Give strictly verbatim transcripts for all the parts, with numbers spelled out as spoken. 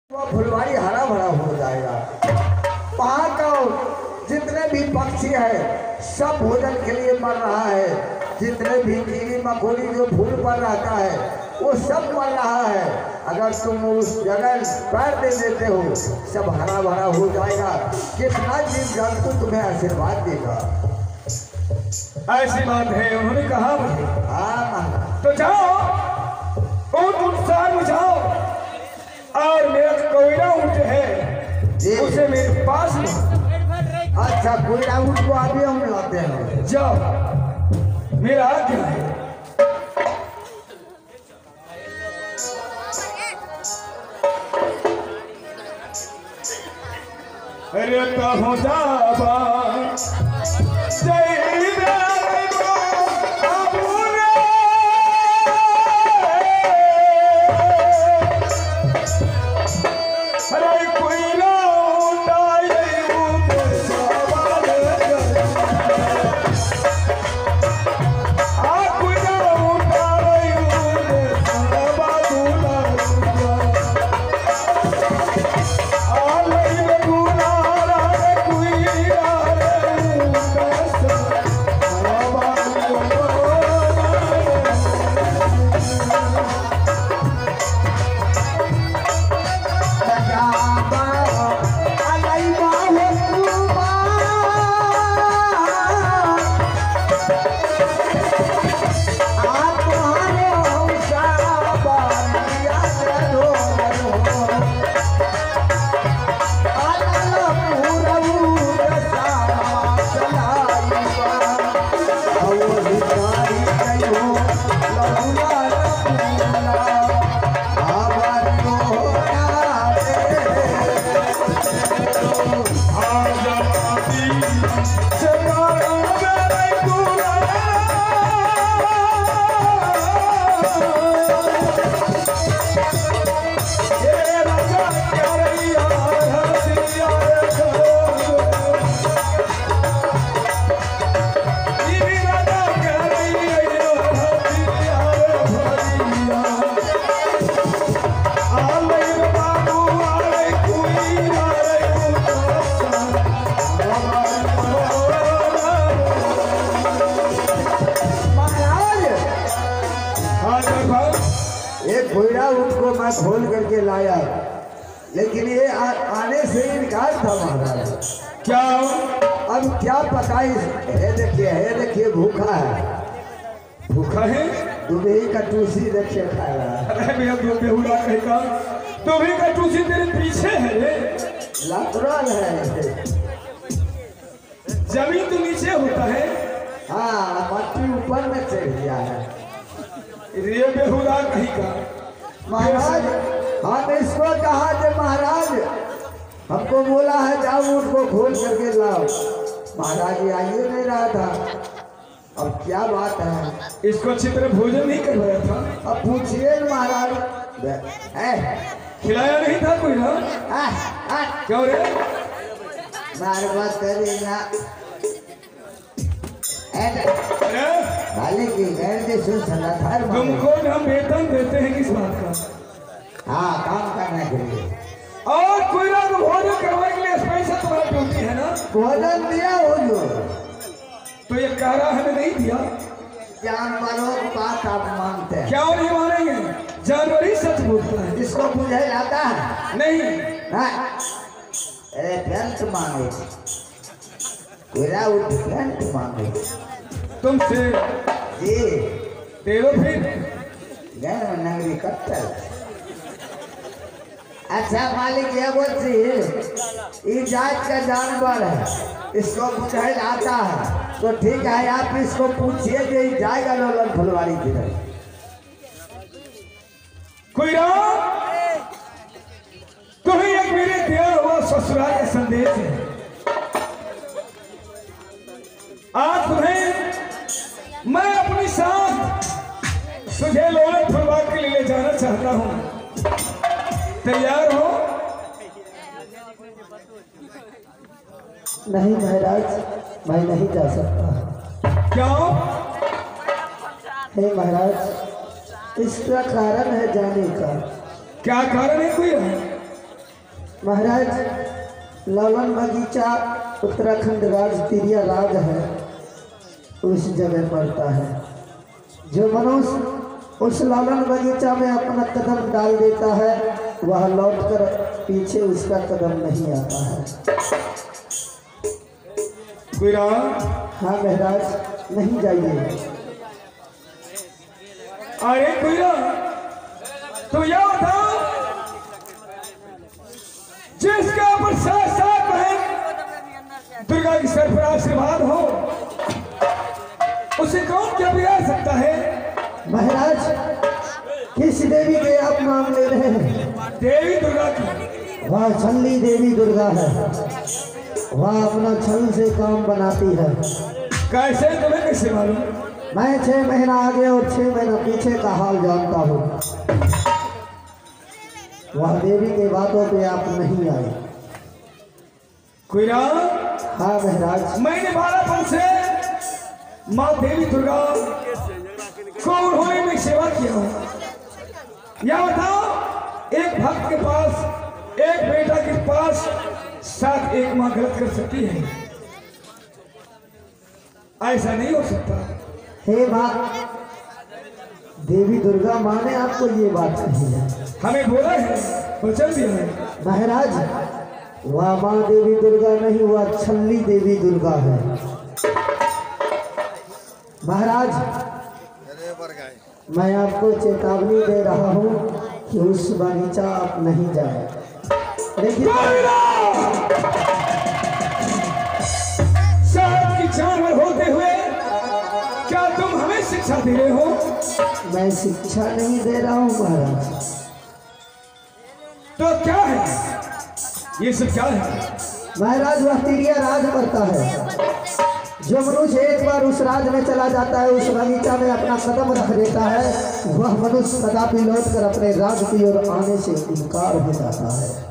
वो फुलवारी हरा भरा हो जाएगा। वहाँ का जितने भी पक्षी है सब भोजन के लिए मर रहा है। जितने भी कीड़ी मकोड़ी जो फूल पर रहता है वो सब मर रहा है। अगर तुम उस जगह पैर दे देते हो सब हरा भरा हो जाएगा। कितना जीव जंतु तुम्हें आशीर्वाद देगा। ऐसी बात है, उन्होंने कहा मुझे। हाँ तो जाओ ऊँट उत्साह में जाओ और मेरा कोयला ऊँट है उसे मेरे पास लो। अच्छा कोयला ऊँट को अभी हम लाते हैं। जाओ, मेरा आज्ञा है। अरे कहो जाबा जय खोल करके लाया, लेकिन ये आ, आने से इनकार था महाराज। क्या अब क्या पता है। देखिए है देखिए भूखा है। भूखा है दुबई का टूसी देखिए खा रहा है। अरे भैया बेहुला कहेगा दुबई का टूसी तेरे पीछे है। लातुराल है। जमीन तो नीचे होता है। हाँ मट्टी ऊपर में चढ़ गया है। ये बेहुला कहेगा महाराज हम इसको कहा कि महाराज हमको बोला है जाओ ऊँट को खोल करके लाओ। महाराज ये आइए नहीं रहा था। अब क्या बात है। इसको अच्छी तरह भोजन नहीं करवाया था। अब पूछिए महाराज खिलाया नहीं था कोई ना। क्यों रे मार बात करे ना वाले की तुमको हम वेतन देते हैं किस बात का। हाँ काम करने के लिए और कोई ना तो भोजन करवाने के लिए स्पेशल तुम्हारी ड्यूटी है ना। भोजन दिया हो जो तो ये कह रहा हमें नहीं दिया। जानवरों की बात आप मानते हैं। क्यों नहीं मानेंगे, जानवर ही सच बोलता है। इसको बुझे जाता है नहीं। अरे ग्रंथ मांगे ग्रंथ मांगे तुमसे जी दे दो फिर गैर नगरी कट्टर। अच्छा मालिक ये बोलती ये जात का जानवर है इसको बुझाई आता है तो ठीक है आप इसको पूछिए कि जाएगा लोलन फुलवारी की तरफ। कोई तुम्हें एक मेरे दिया हुआ ससुराल का संदेश है। आज तुम्हें मैं अपनी साथ तुझे लोलन फुलवारी के लिए ले जाना चाहता हूं। तैयार हो? नहीं महाराज मैं नहीं जा सकता। क्यों? हे महाराज इसका कारण है जाने का। क्या कारण है कोई है? महाराज लालन बगीचा उत्तराखंड राज्य तिरिया राज है, उस जगह पड़ता है। जो मनुष्य उस लालन बगीचा में अपना कदम डाल देता है वह लौटकर पीछे उसका कदम नहीं आता है। हाँ महाराज नहीं जाइए। अरे कुइरा तो यह बताओ जिसका ऊपर सात सात बहन दुर्गा की सर पर आशीर्वाद हो उसे कौन क्या बिगाड़ सकता है? महाराज किस देवी के आप नाम ले रहे हैं? देवी दुर्गा की। वह छल्ली देवी दुर्गा है, वह अपना छल से काम बनाती है। कैसे तुम्हें कैसे मालूम? मैं छह महीना आगे और छह महीना पीछे का हाल जानता हूँ। वह देवी के बातों पे आप नहीं आए। कुइरा हाँ महाराज मैंने बालापन से माँ देवी दुर्गा को उन्होंने में सेवा किया हो। या बताओ एक भक्त के पास एक बेटा के पास साथ एक माँ गलत कर सकती है? ऐसा नहीं हो सकता। हे माँ देवी दुर्गा माँ ने आपको ये बात कही है? हमें बोला है, वचन दिया है। महाराज वह माँ देवी दुर्गा नहीं, वह छल्ली देवी दुर्गा है। महाराज मैं आपको चेतावनी दे रहा हूँ कि उस बगीचा आप नहीं जाए। लेकिन शहर की जानवर होते हुए क्या तुम हमें शिक्षा दे रहे हो? मैं शिक्षा नहीं दे रहा हूँ महाराज। तो क्या है ये सब? क्या है महाराज? वह तिरिया राज करता है। जो मनुष्य एक बार उस राज में चला जाता है, उस बगीचा में अपना कदम रख देता है, वह मनुष्य कदापि लौट कर अपने राज की ओर आने से इनकार हो जाता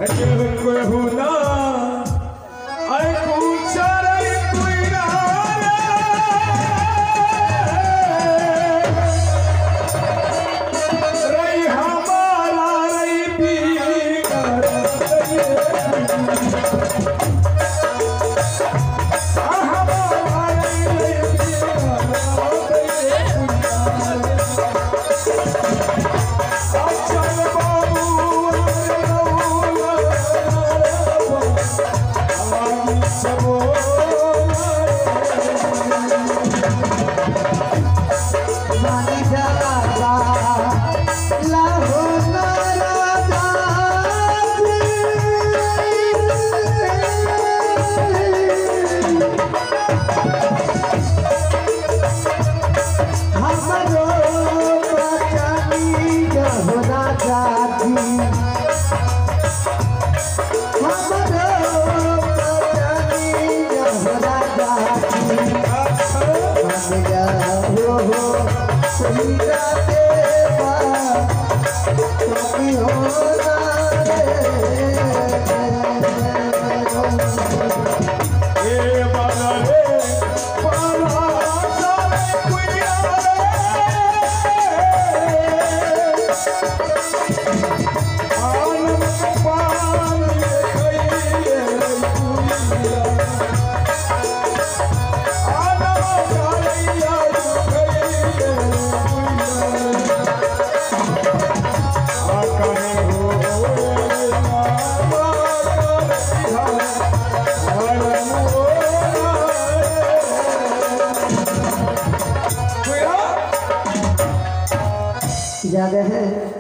ज्यादा है।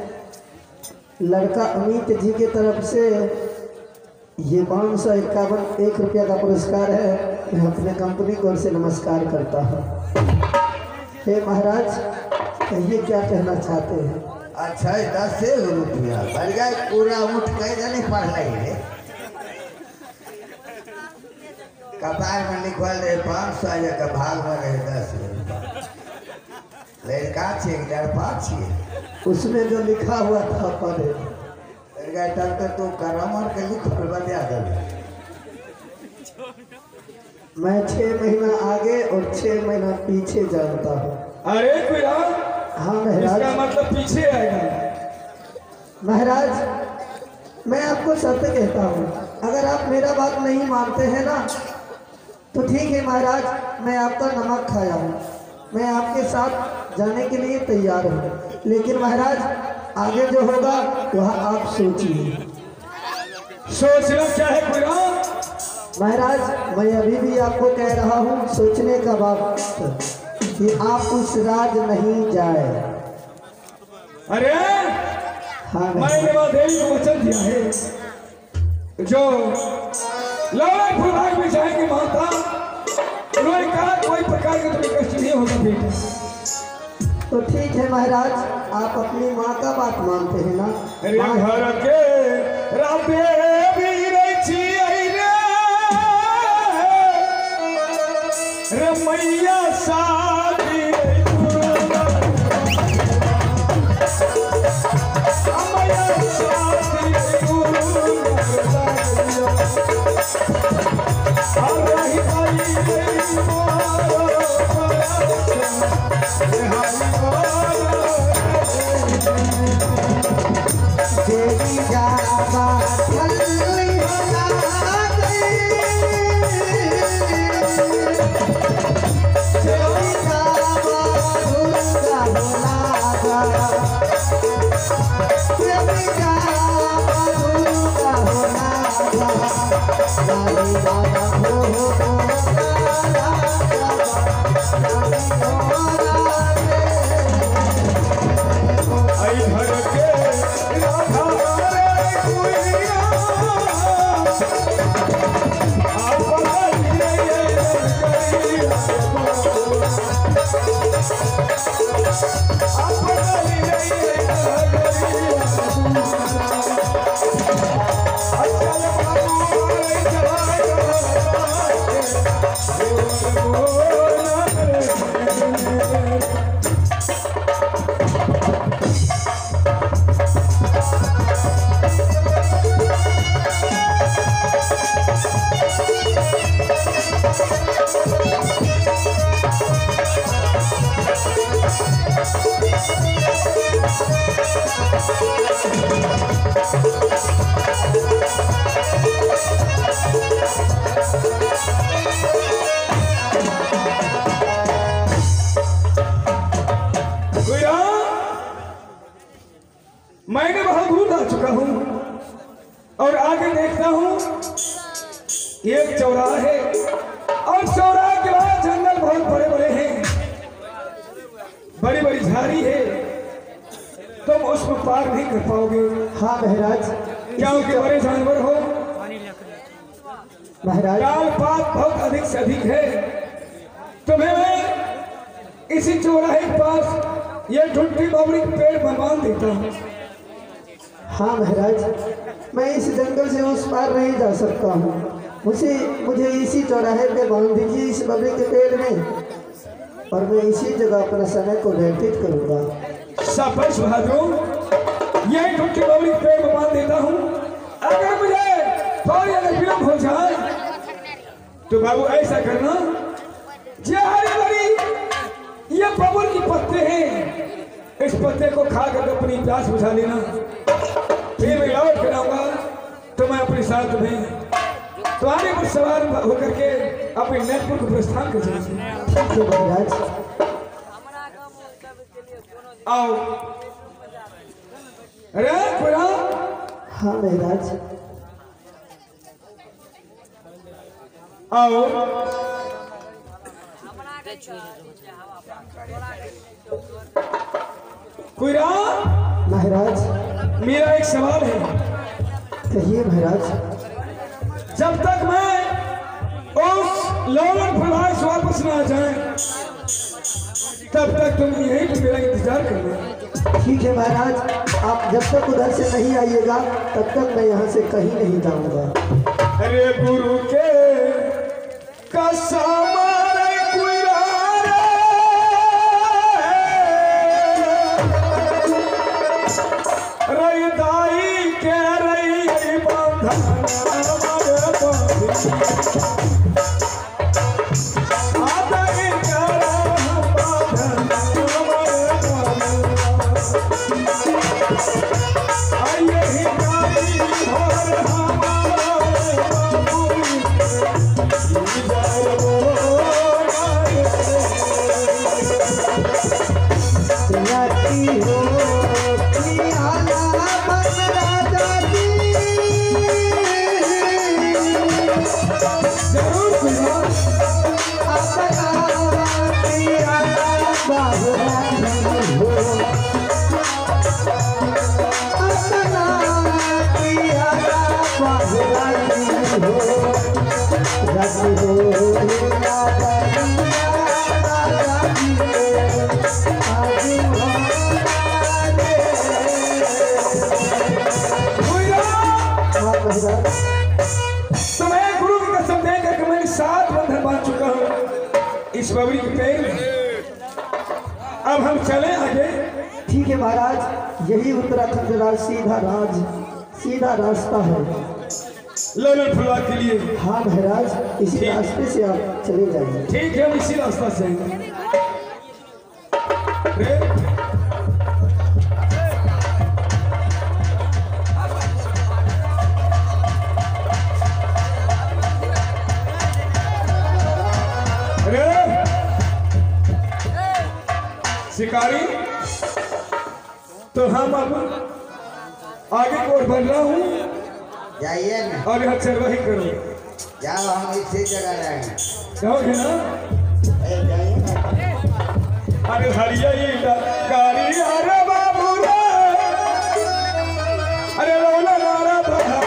लड़का अमित जी की तरफ से ये पाँच सौ इक्यावन एक रुपया का पुरस्कार है। मैं अपने कंपनी को से नमस्कार करता हूँ। हे महाराज कहिए क्या कहना चाहते हैं? अच्छा दस रुपया बढ़ गया, पूरा उठ कहीं नहीं पढ़ रही है। कपार में लिखल रहे पाँच सौ का भाग में रहे दस रुपया। लड़का छे लड़पा छे उसमें जो लिखा हुआ था पढ़े। लड़का तब तो करम और के लिख बता दे। मैं छह महीना आगे और छह महीना पीछे जानता हूँ। अरे कुइरा हाँ महाराज। इसका मतलब पीछे आएगा। महाराज मैं आपको सत्य कहता हूँ, अगर आप मेरा बात नहीं मानते हैं ना तो ठीक है महाराज, मैं आपका नमक खाया हूँ, मैं आपके साथ जाने के लिए तैयार हूँ। लेकिन महाराज आगे जो होगा वह आप सोचिए। सोचना क्या है पूरा? महाराज मैं अभी भी आपको कह रहा हूँ सोचने का वक्त कि आप उस राज नहीं जाए। अरे हाँ मैंने माँ देवी को वचन दिया है जो लौड़े फुलबाग में जाएंगे माता, उन्होंने कहा कोई प्रकार का तुम्हें कष्ट नहीं होगा बेटा। तो ठीक है महाराज, आप अपनी माँ का बात मानते हैं ना? अरे घर के राते भी रही रे मैया शादी देवी जावा थल्ली होला गई, देवी जावा दुर्गा होला गई, देवी जावा दुर्गा होला गई, लाली लाला हो हो हो लाला आई घर के राधा रे कुइया आप बदलिए करिया आप बदलिए करिया अचल बाबू रे जवाई मैंने बहुत दूर आ चुका हूं और आगे देखता हूं एक चौराहा है और चौराहे के बाद जंगल बहुत बड़े बड़े हैं, बड़ी बड़ी झाड़ी है, तुम उसमें पार नहीं कर पाओगे। हाँ महाराज, क्योंकि बड़े जानवर हो, महाराज काल पात बहुत अधिक से अधिक है। तुम्हें मैं इसी चौराहे के पास ये ढुंढी बबड़ी के पेड़ में बांध देता हूँ। हाँ महाराज, मैं इस जंगल से उस पार नहीं जा सकता हूँ, मुझे मुझे इसी चौराहे पे बांध दीजिए इस बबरी के पेड़ में, और मैं इसी जगह अपना समय को व्यतीत करूँगा। शाबाश बहादुर, यही ढुंढी बबड़ी के पेड़ में बांध देता हूँ। अगर मुझे थोड़ी अगर विलम्ब हो जाए तो बाबू ऐसा करना, ये हरी भरी ये बबूल की पत्ते हैं, इस पत्ते को खाकर अपनी प्यास बुझा लेना, फिर मैं लौट कर आऊंगा तो मैं अपने साथ में तुम्हारे पर सवार होकर के अपने नेतपुर को प्रस्थान कर जाएंगे। महाराज आओ। अरे पूरा हाँ महाराज, आओ। कुइरा महाराज मेरा एक सवाल है, कहिए महाराज। जब तक मैं उस लौलन फुलहार से वापस न आ जाए तब तक तुम यहीं पे मेरा इंतजार करना। ठीक है महाराज, आप जब तक उधर से नहीं आइएगा तब तक मैं यहाँ से कहीं नहीं जाऊँगा। अरे गुरु के कसम रे कुइरा रे, रे दाई के रे बंधन आइए ही माधुरानी हो रस हो हीरा दरिया राजा जी के आज हो तो मैं गुरु की कसम देकर कि मैं सात बंधन बांध चुका हूँ इस बबरी के पैर में। अब हम चले आगे। ठीक है महाराज, यही उत्तराखंड का सीधा राज सीधा रास्ता है। ललन फुलवा के लिए। हाँ महाराज, इसी रास्ते से आप चले जाइए। ठीक है, हम इसी रास्ता से आएंगे। शिकारी, तो हम अब आगे की ओर बढ़ रहा हूँ। जाइए ना, और यहाँ चरवाही करो। जाओ, हम इसी जगह रहेंगे। जाओगे ना? ए, जाइए ना। अरे हरिया ये गाड़ी, अरे बाबू रे, अरे रोला नारा बहा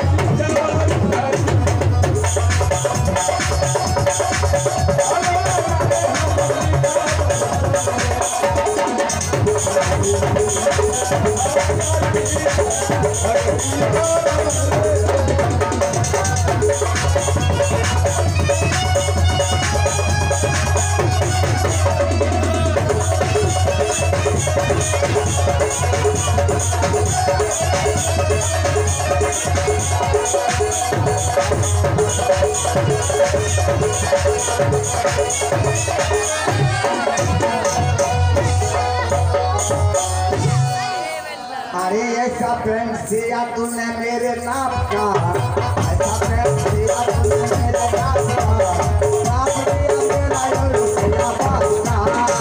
अरे ऐसा प्रेम सिया तूने मेरे नाप का, ऐसा प्रेम सिया तूने मेरे नाप का, नाप दिया मेरा यो रुपया बाप का।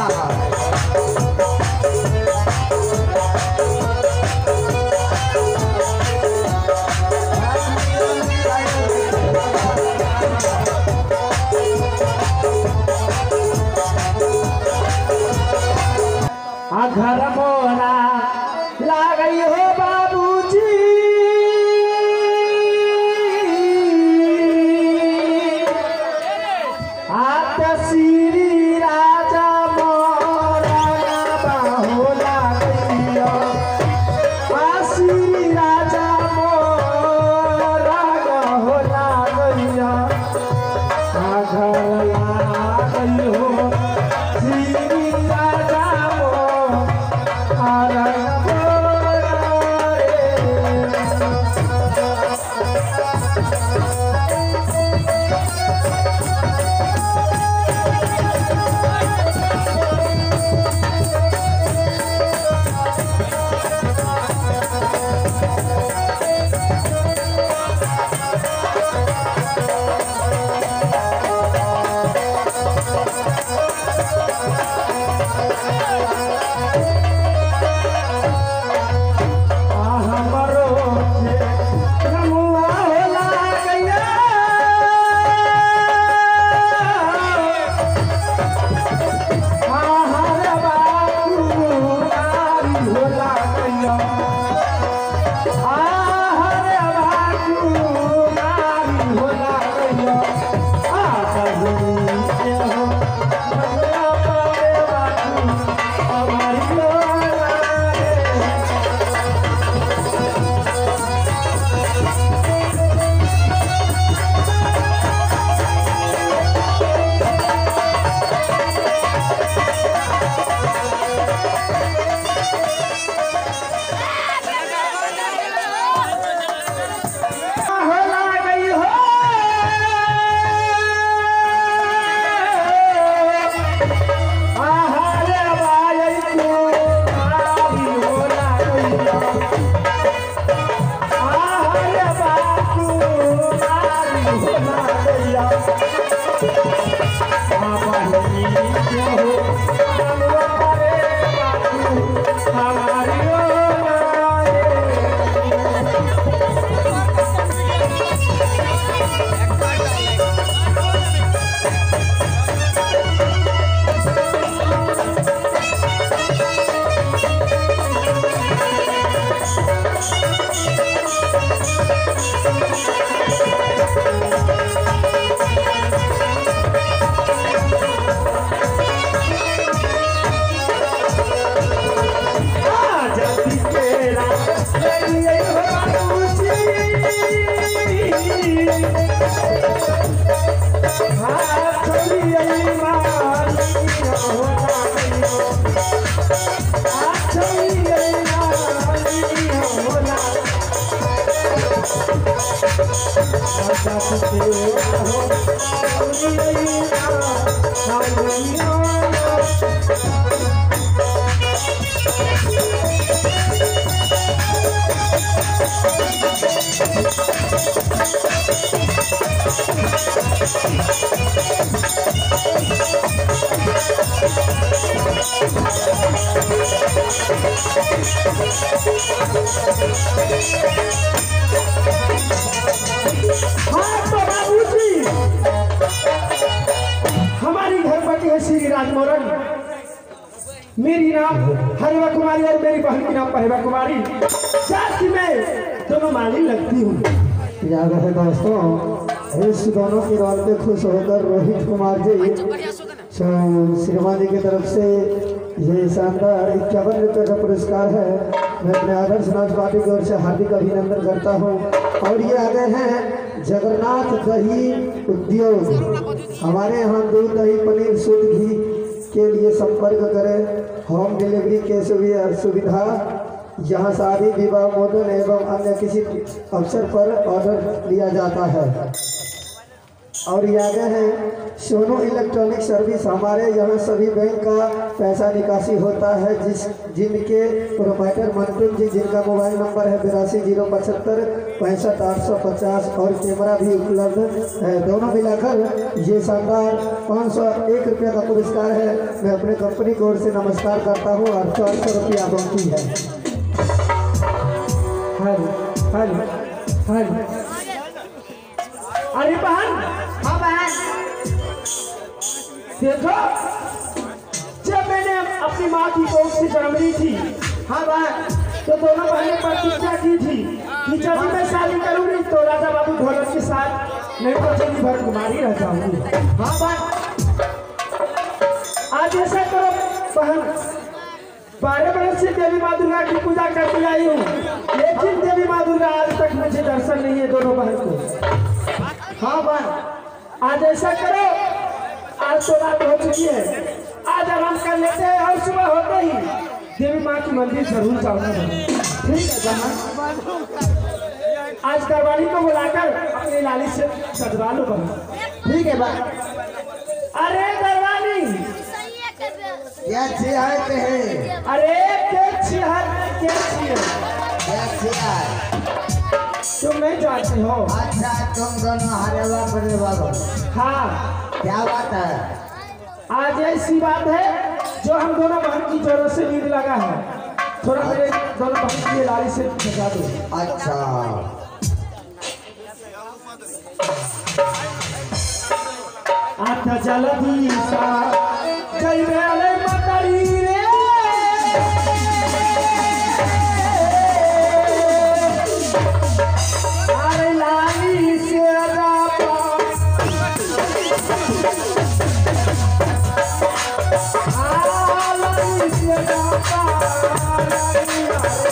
घर मोरा ला गई हो बाबूजी, हमारी घरपति है श्री राजमोहन, मेरी नाम हरिवा कुमारी और मेरी बहन की नाम परिवा कुमारी। जाति में दोनों माली लगती हूँ। याद है दोस्तों, इस दोनों की रोल पे खुश होकर रोहित कुमार जी श्रीमान जी की तरफ से ये शानदार इक्यावन रुपये का पुरस्कार है। मैं अपने आदर्श नाच पार्टी की ओर से हार्दिक अभिनंदन करता हूँ। और ये आ गए हैं जगन्नाथ दही उद्योग। हमारे यहाँ दूध दही पनीर शुद्ध घी के लिए संपर्क करें। होम डिलीवरी के सुविधा, यहाँ शादी विवाह मॉडल एवं अन्य किसी अवसर पर ऑर्डर लिया जाता है। और ये आगे है सोनू इलेक्ट्रॉनिक सर्विस। हमारे यहाँ सभी बैंक का पैसा निकासी होता है, जिस जिनके प्रोवाइडर मनपुर जी, जिनका मोबाइल नंबर है बिरासी जीरो पचहत्तर पैंसठ आठ सौ पचास और कैमरा भी उपलब्ध है। दोनों मिलाकर ये शानदार पाँच सौ एक रुपये का पुरस्कार है। मैं अपने कंपनी की ओर से नमस्कार करता हूँ और चार सौ रुपया बनती है। हरी हरी हरी। अरे बहन, हाँ बहन, देखो जब मैंने अपनी माँ की कोख से जन्म ली थी, हाँ बहन, तो दोनों बहनें प्रतिज्ञा की थी कि जब भी मैं शादी करूंगी तो राजा बाबू ढोलक के साथ नहीं तो जिंदगी भर कुमारी रह जाऊंगी। हाँ बहन, आज ऐसा करो बहन, बारह बरस से देवी माँ दुर्गा की पूजा करती आई हूँ, लेकिन देवी माँ दुर्गा आज तक मुझे दर्शन नहीं है दोनों बहन को। हाँ बहन, आज ऐसा करो, आज तो रात हो चुकी है, आज आराम कर लेते हैं और सुबह होते ही देवी माँ की मंदिर जरूर जाऊंगा। ठीक है बहन, आज दरबारी को बुलाकर अपनी लाली से सजवा लो बहन। ठीक है बहन। अरे दरबारी, क्या छियाते हैं? अरे क्या छिहर क्या छिहर, क्या छिया? तुम नहीं जानते हो? अच्छा, तुम दोनों हरेवा परिवा हो। हाँ, क्या बात है? आज ऐसी बात है जो हम दोनों बहन की जोरों से नींद लगा है, थोड़ा मेरे दोनों बहन की लाली से सजा दो। अच्छा, आठ जलदी सा जय मेले मतरी रे, अरे लाली से रापा, आ लाली से रापा, लाली हरे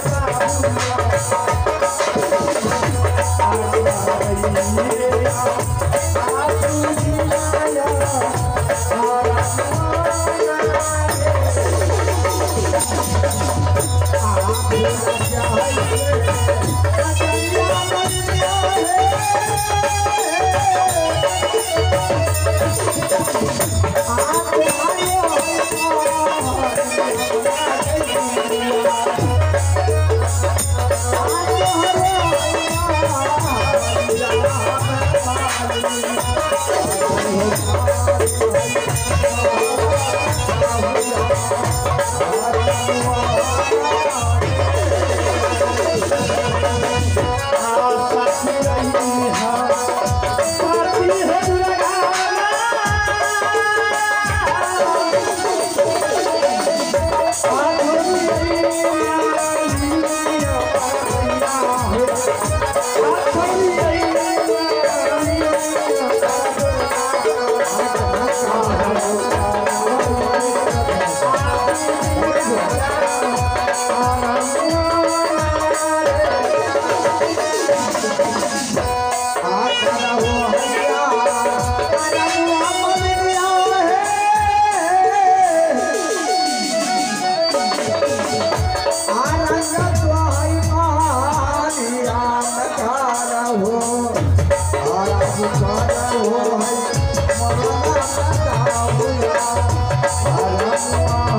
आज पारा हो है मरना सताऊया परम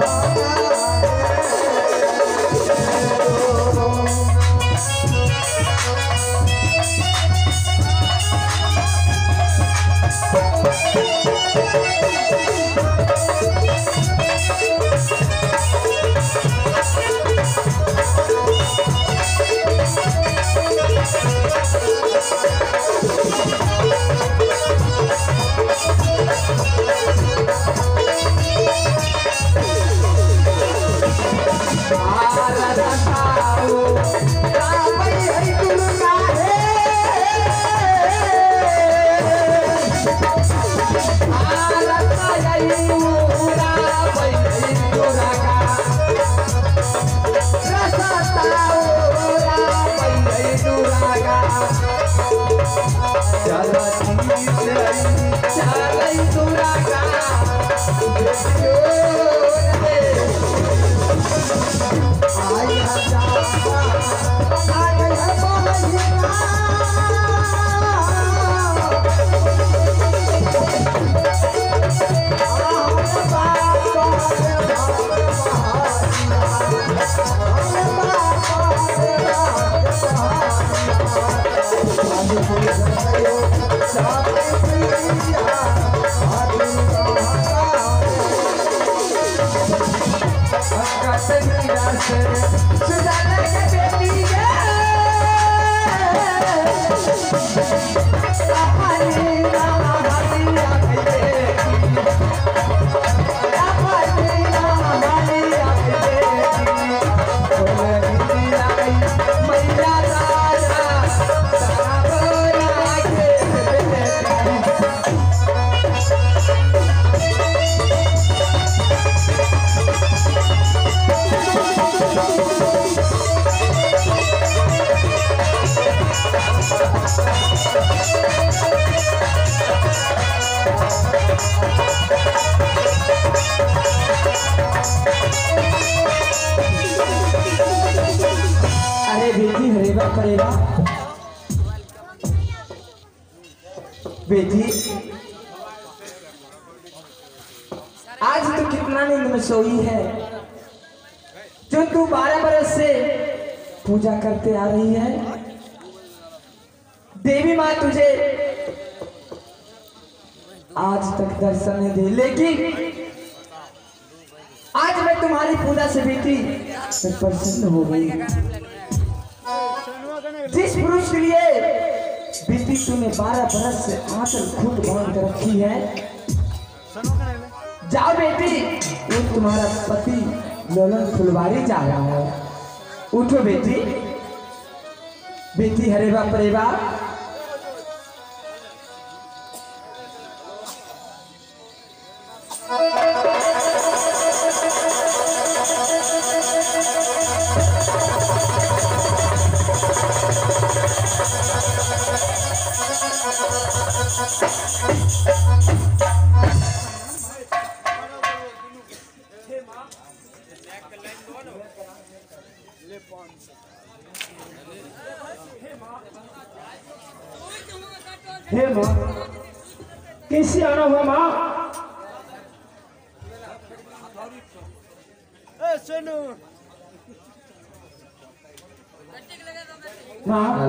करेगा बेटी। आज तो कितना नींद में सोई है जो तू बारह बरस से पूजा करते आ रही है। देवी माँ तुझे आज तक दर्शन नहीं दे, लेकिन आज मैं तुम्हारी पूजा से बेटी प्रसन्न हो गई। जिस पुरुष के लिए बेटी तूने बारह बरस से आंचल खुद बांध कर रखी है, जाओ बेटी, वो तुम्हारा पति लोलन फुलवारी जा रहा है। उठो बेटी। बेटी हरेवा परेवा हे माँ, कैसे आना हुआ माँ? माँ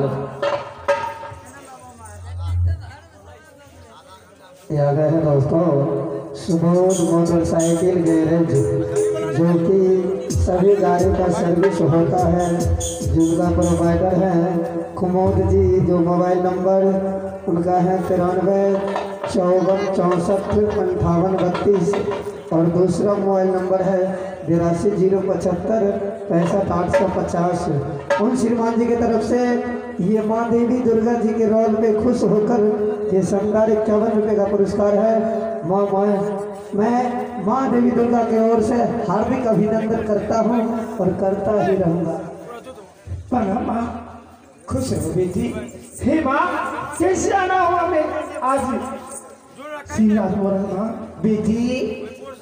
ये आ गए हैं दोस्तों सुबोध मोटरसाइकिल गैरेज, जो कि सभी गाड़ी का सर्विस होता है, जिनका प्रोवाइडर है कुमोद जी। जो मोबाइल नंबर उनका है तिरानवे चौवन चौंसठ अंठावन बत्तीस, और दूसरा मोबाइल नंबर है बिरासी जीरो पचहत्तर पैंसठ आठ सौ पचास। उन श्रीमान जी की तरफ से ये माँ देवी दुर्गा जी के रोल में खुश होकर ये शानदार इक्यावन रुपये का पुरस्कार है। माँ मैं मैं माँ देवी दुर्गा की ओर से हार्दिक अभिनंदन करता हूँ और करता ही रहूँगा। प्रणाम माँ, खुश हो बेटी। हे माँ, कैसे आना हुआ मैं आज? श्रीराज मोरन माँ। बेटी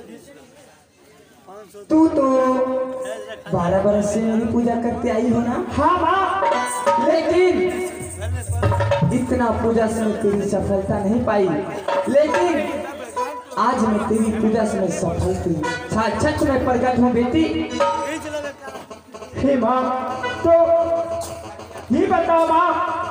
तू तो बारह बरस से मेरी पूजा करते आई हो ना? हाँ माँ, लेकिन इतना पूजा से मैं तेरी सफलता नहीं पाई, लेकिन आज मैं तेरी पूजा से मैं सफल हुई। साक्षात मैं प्रकट हूँ बेटी। हे माँ, तो ये बताओ माँ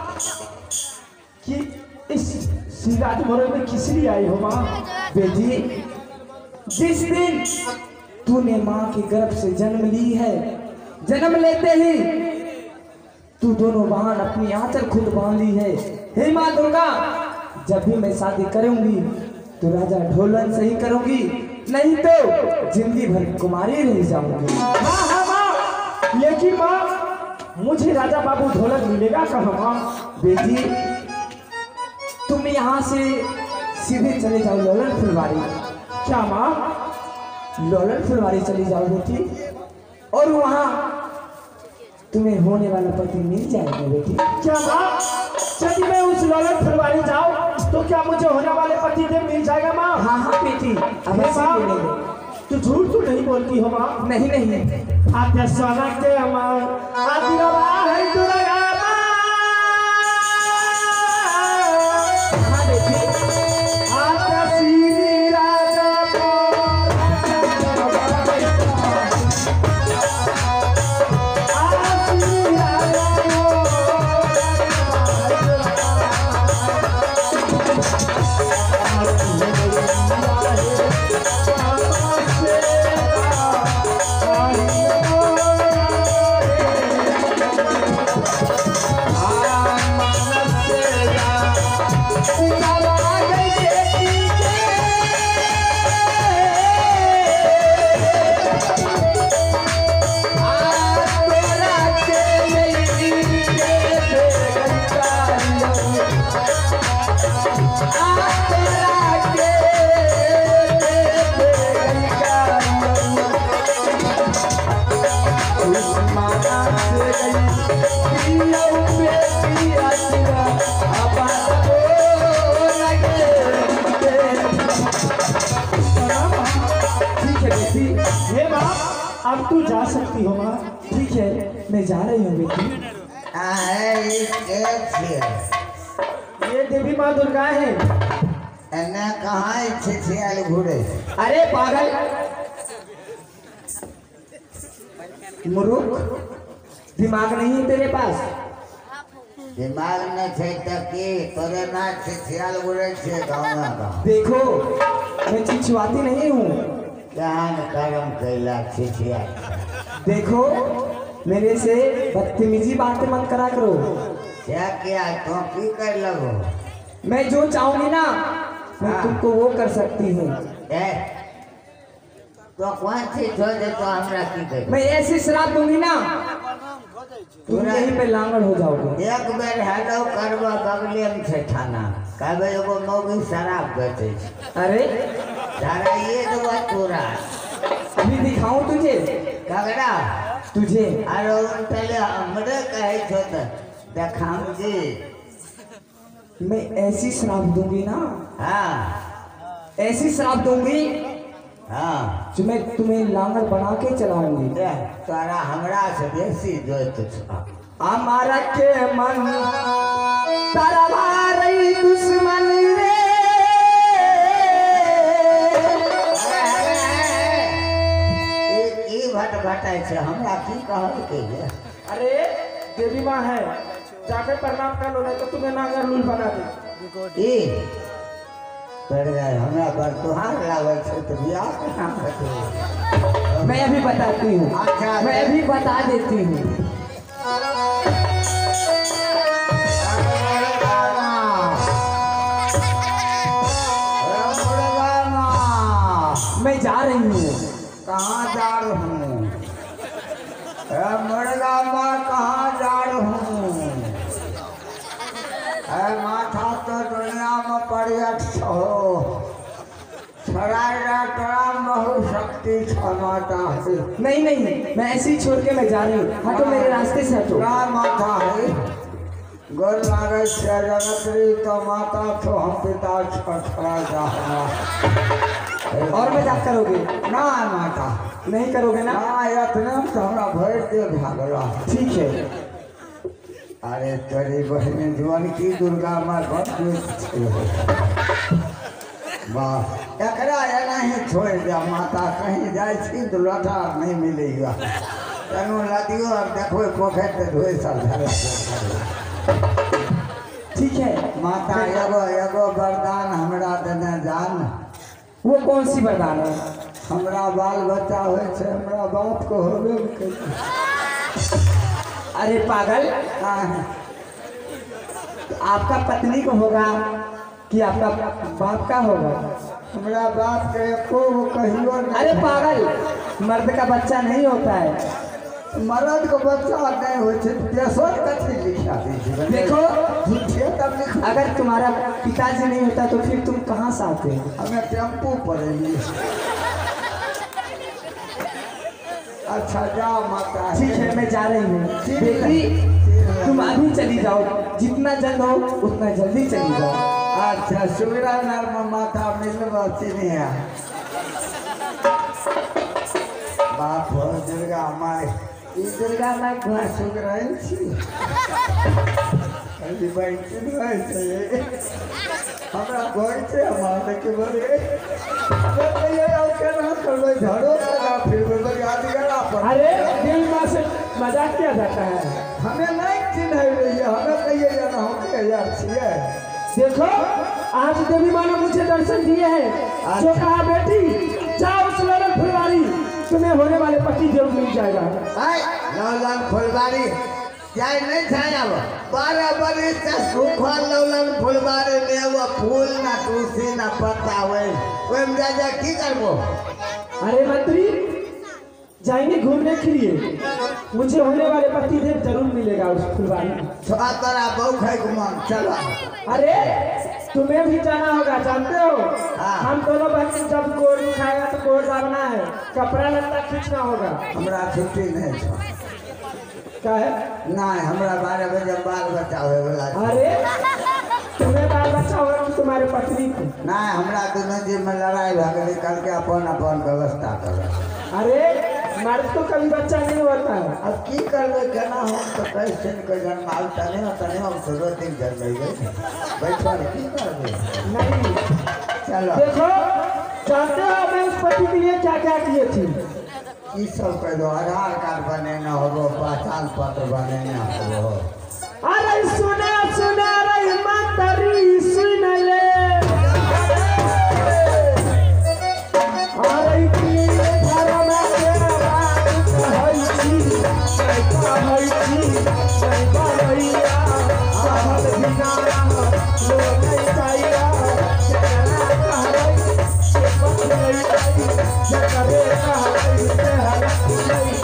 कि इस श्रीराज भवन में किस लिए आई हो माँ? बेटी, जिस दिन तूने माँ के गर्भ से जन्म ली है, जन्म लेते ही तू दोनों बहन अपनी आंचल खुद बांध ली है। हे माँ दुर्गा, जब भी मैं शादी करूंगी तो राजा ढोलन से ही करूंगी, नहीं तो जिंदगी भर कुमारी रह जाऊंगी। हाँ हाँ माँ, लेकिन माँ मुझे राजा बाबू ढोलक मिलेगा कहाँ माँ? बेटी, तुम यहाँ से सीधे चले जाओ लोलन फुलवारी। क्या माँ? लोलन फुलवारी चली जाओ बेटी, और वहाँ तुम्हें होने वाला पति मिल जाएगा बेटी। क्या माँ, यदि मैं उस लोलन फुलवारी जाऊँ तो क्या मुझे होने वाले पति देव मिल जाएगा माँ? हाँ हाँ बेटी, अब हे ऐसे माँ, बोलेंगे। तू झूठ तो नहीं बोलती हो माँ? नहीं नहीं, आद्य सोना के माँ, आदि रवा है दुर्गा माँ। हाँ बेटी, आद्य श्री राजा हे माँ, अब तू जा सकती हो माँ। ठीक है, मैं जा रही हूँ बेटी। ये देवी माँ दुर्गा है। एने कहाँ छिछियाल घूरे? अरे पागल मूर्ख, दिमाग नहीं है तेरे पास? दिमाग न छे तकी तोरे ना छिछियाल घूरे छे गाँव गाँव। देखो, मैं चिछवाती नहीं हूँ। जहाँ कर्म कैला छिछियाल। देखो, मेरे से बदतमीजी बातें मत करा करो। क्या किया तो की कर लगो? मैं जो चाहूंगी ना, मैं हाँ। तुमको वो कर सकती हूँ। ए तो कौन सी छोड़ दे तो हमरा की कर? मैं ऐसी शराब दूंगी ना, तुम यहीं पे लांगड़ हो जाओगे। एक बेर हेलो करबा बगले में छे थाना, कहबे एगो मौगी शराब बेचे छे। अरे तारा ये दो तोरा अभी दिखाऊं तुझे? कगड़ा तुझे आरो पहले हमरे कहे छो त देखाऊंगी। मैं ऐसी शराब दूंगी ना, हाँ ऐसी शराब दूंगी हाँ, जो मैं तुम्हें लांगड़ बना के चलाऊंगी। देख तारा हमरा से बेसी जोत छ। हमारा के मन तारा भारी दुश्मन रे। एक ई भट भटाई छे, हमरा की कहल के ये? अरे देवी माँ है, जाकर प्रणाम कर लो, नहीं तो तुम्हें नांगर लूल बना दे। ई कर जाए हमरा पर तुहार लागल छे तो बियाह कहाँ करते? मैं अभी बताती हूँ, अच्छा, मैं अभी बता देती हूँ। मैं जा रही हूँ। कहाँ जा रहा हूँ? मुर्गा माँ कहाँ जा रहा हूँ? माथा तो दुनिया में पर्यट हो, बहुत शक्ति क्षमता है। नहीं नहीं, मैं ऐसे ही छोड़ के मैं जा रही हूँ। हटो, मेरे रास्ते से हटो। क्या माथा है? गोर लागे छे जगत्री तो माता तो हम पिता छठा जा। और मजाक करोगे? ना माता नहीं करोगे ना? ना, इतने तो हमरा भर दे भागला। ठीक है, अरे तेरी बहन जुआन की दुर्गा माँ वाह एकरा एना ही छोड़ दिया माता कहीं जाए छी तो लौटा नहीं मिलेगा तेनू लदियो और देखो पोखर पे धोए सब ठीक है माता एगो एगो वरदान हमरा देने जान। वो कौन सी वरदान है? हमरा बाल बच्चा होए छे हमरा बाप को होबे नहीं करे। अरे पागल, हाँ, आपका पत्नी को होगा कि आपका बाप का होगा? हमरा बाप के एको वो कहियो नहीं। अरे पागल, मर्द का बच्चा नहीं होता है। मर्द को बच्चा नहीं हो तेसर कथी लिखा दीजिए देखो झूठे तब लिखो। अगर तुम्हारा पिताजी नहीं होता तो फिर तुम कहाँ से आते? हमें टेम्पो पड़ेगी। अच्छा जाओ माता। ठीक है मैं जा रही हूँ बेटी, तुम अभी चली जाओ, जितना जल्द हो उतना जल्दी चली जाओ। अच्छा सुबह नर्म माता मिलवा चिन्हिया बाप हो दुर्गा माई ई दुर्गा माई घर सुख रही छी अभी बैठ रहे छे हमरा घर से हमारे के बड़े मैं ये और केना करबै झाड़ो लगा फिर मैं याद करा पर। अरे दिल माँ से मजाक किया जाता है। हमें नहीं चिन्ह रही है हमें कहिए जाना हो के यार छिए। देखो आज देवी माँ ने मुझे दर्शन दिए हैं, जो कहा बेटी जाओ उस ललन फुलवारी, तुम्हें होने वाले पति जरूर मिल जाएगा। हाय लौलन फुलवारी जाए नहीं जाए अब बारह बरिस से सूखल लौलन फुलवारी ले वो फूल ना तुलसी ना पत्ता हुए ओए में जा जा की करबो? अरे मंत्री जाएंगे घूमने के लिए, मुझे होने वाले पति देव जरूर मिलेगा उस फुलवारी में। थोड़ा तोरा बहु खाई घुमान चलो। अरे तुम्हें भी जाना होगा, जानते हो हाँ। हम दोनों बहन जब कोड खाएगा तो कोड दाबना है, कपड़ा लत्ता खींचना होगा। हमरा छुट्टी नहीं छो क्या है? नहीं हमरा बारह बजे बाल बच्चा होए वाला छै। अरे तुम्हें बाल बच्चा होगा कि तुम्हारे पत्नी को? नहीं हमरा दोनों जी में लड़ाई भ गेलै कल के अपन अपन व्यवस्था कर। अरे मर्द को कभी बच्चा नहीं होता है। अब की करबे केना हम तो कैसे के जन्माल तने तने हम तो दो दिन जन्म गए बैठल की करबे नहीं चलो। देखो जानते हो मैं उस पति के लिए क्या क्या किए थे? ई सब कह दो आधार कार्ड बनेना होगो पहचान पत्र बनेना होगो। अरे सुना सुना रे मंत्री सुन ले, अरे की धर्म के बात कहै छी कहै छी कहैया कहल बिना लोग नहीं जाइया जकरा कहै से पत नहीं जाई जकरे कहै से हलक नहीं।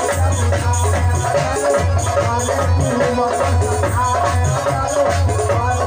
Hello.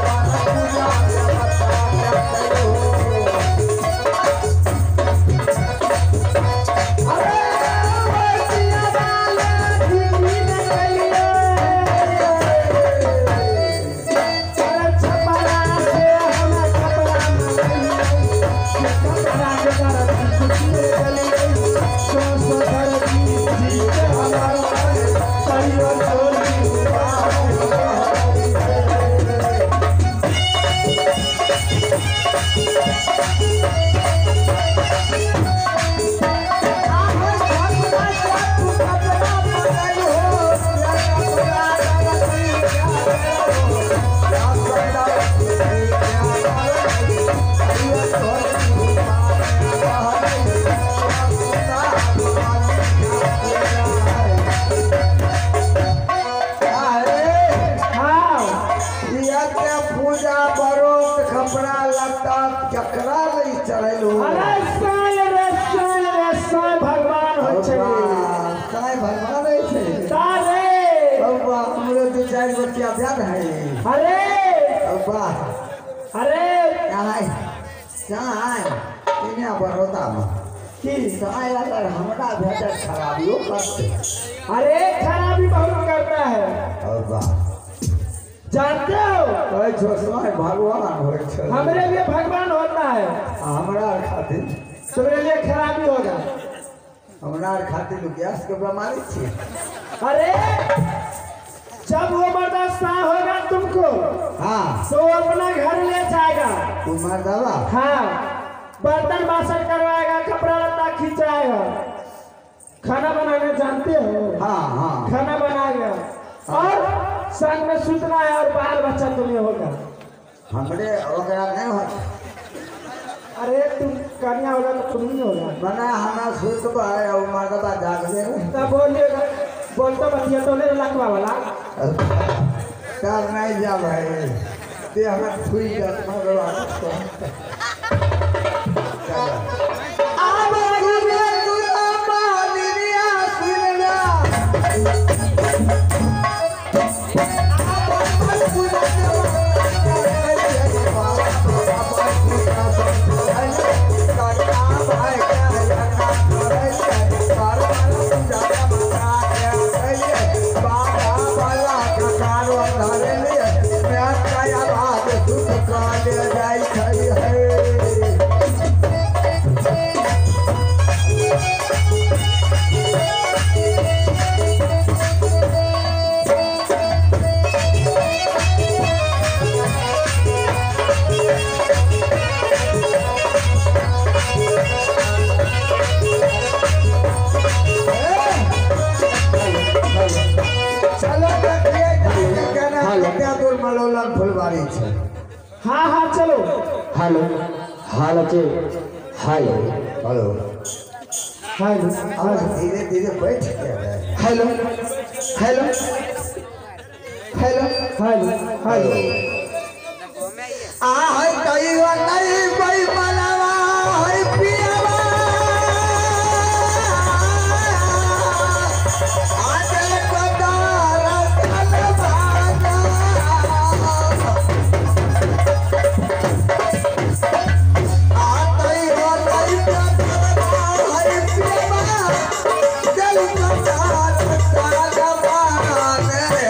चकरा नहीं चढ़ेलू अरे साल रे साल रे साल भगवान हो छे काय भगवान है छे तारे बाबा हमरे दो चार गो क्या ध्यान है अरे बाबा अरे काय काय इने बरोदा में की काय अगर हमरा भेटर खराबियो करते अरे खराबी बहुत करता है बाबा जानते हो कहे छो समय भगवान होय छे हमारे लिए भगवान होता है हमरा खातिर तुम्हारे लिए खराबी होगा हमरा खातिर गैस के बीमारी छे अरे जब वो बर्दाश्त ना होगा तुमको हां तो वो अपना घर ले जाएगा तू मार दवा हाँ बर्तन बासन करवाएगा कपड़ा लत्ता खींचाएगा खाना बनाना जानते हो हां हां खाना बनाएगा और संग में सुतना है और बाल बच्चा तुम्हें होगा हमरे ओकरा नहीं हो अरे तुम कन्या होगा तो तुम नहीं होगा मना हना सुत है और मर्दबा जाग दे तब बोलिएगा बोलते बतिया तो ले लखवा वाला कर नहीं जा भाई ते हमें छुई जा मर्दबा आवा गुरे तुरा मानिया सुनला मलोलन फुलवारी छे हाँ हाँ चलो हेलो हाल के हेलो हेलो हेलो अब धीरे धीरे बैठ गया hello hello hello hello hello आ है कई नहीं कोई मनावा है पियावा आज कदार कलबाना आ कई नहीं पियावा है पियावा जल कदार कलबाना रे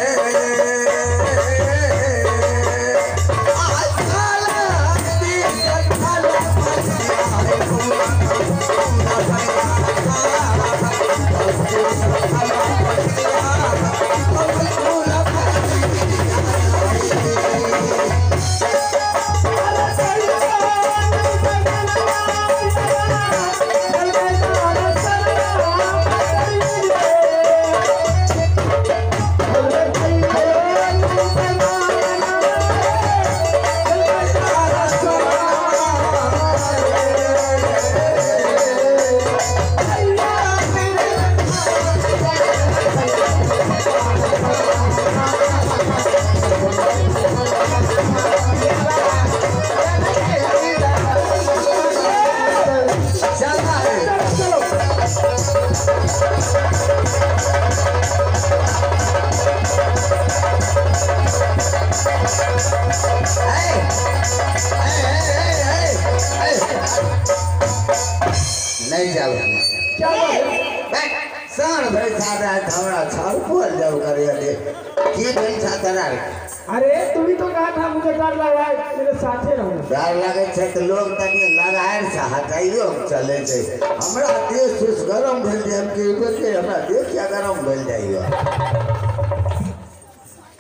नहीं जाओ क्या बोले साण भाई सादा हमरा छाल बोल जाओ करे दे की भाई सादा अरे तुम ही तो कहा था मुझे डर लग रहा है मेरे साथे रहो डर लगे छे तो लोग तनी लगाएर से हटाइयो चले छै हमरा देह सुस गरम भेल जे हम के हमरा देह क्या गरम भेल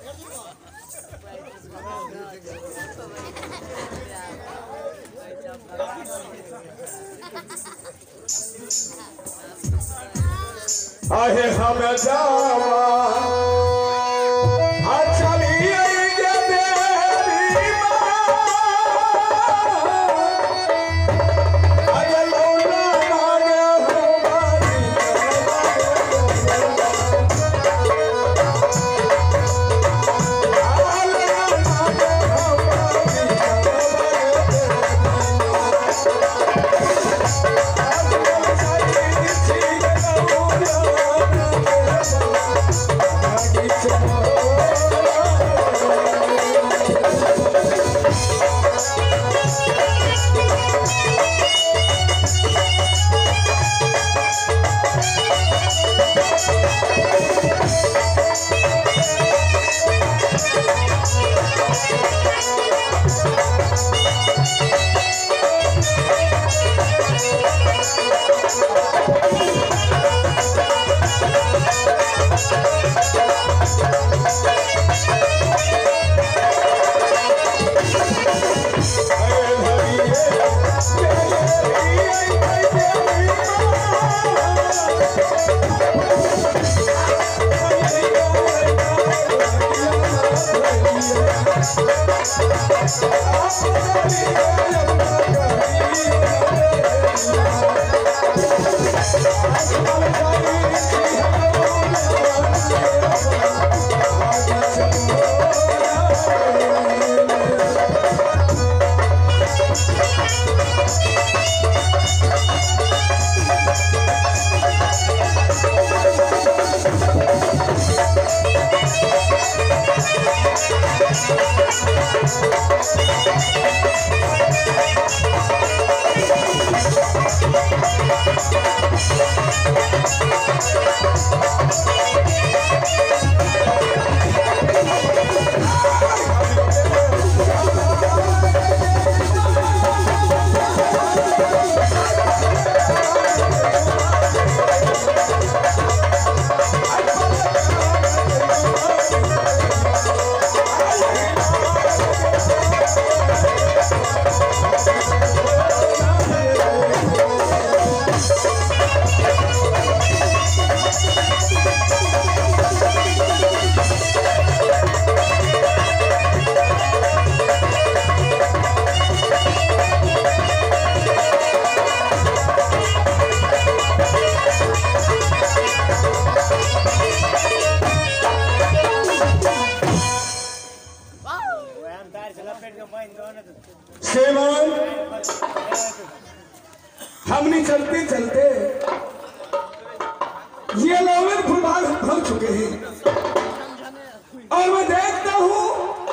जाइयो आहे हम जावा चलिए देवी माँ अरे लौला मांगे हमारी श्रीमान हमने चलते चलते ये नौवे फुटबॉल हो चुके हैं और मैं देखता हूं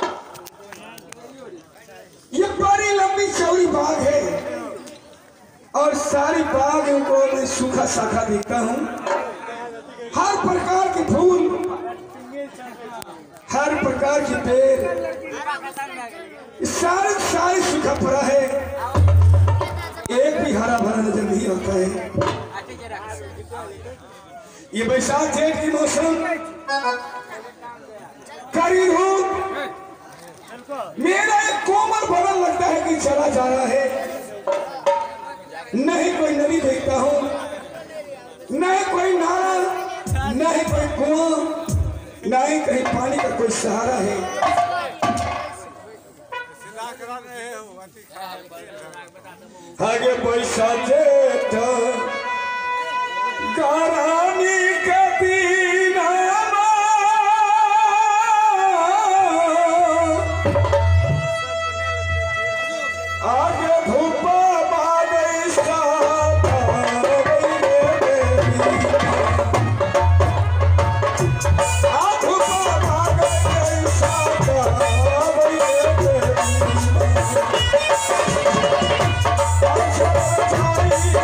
ये बड़ी लंबी चौड़ी बाग है और सारी बाग को मैं सूखा साखा देखता हूं। हर प्रकार के फूल, हर प्रकार की पेड़, सारे सारे सूखा पड़ा है, एक भी हरा भरा नजर नहीं आता है। ये बैसाख जेठ की मौसम, कड़ी धूप, मेरा एक कोमल बदन लगता है कि चला जा रहा है। नहीं कोई नदी देखता हूँ, नहीं कोई नाला, नहीं कोई कुआं, नहीं कहीं पानी का कोई सहारा है। आगे पैसा जेठ गारानी के दीना आगे धूपा बागे साता धूपा बागे साता Thank you.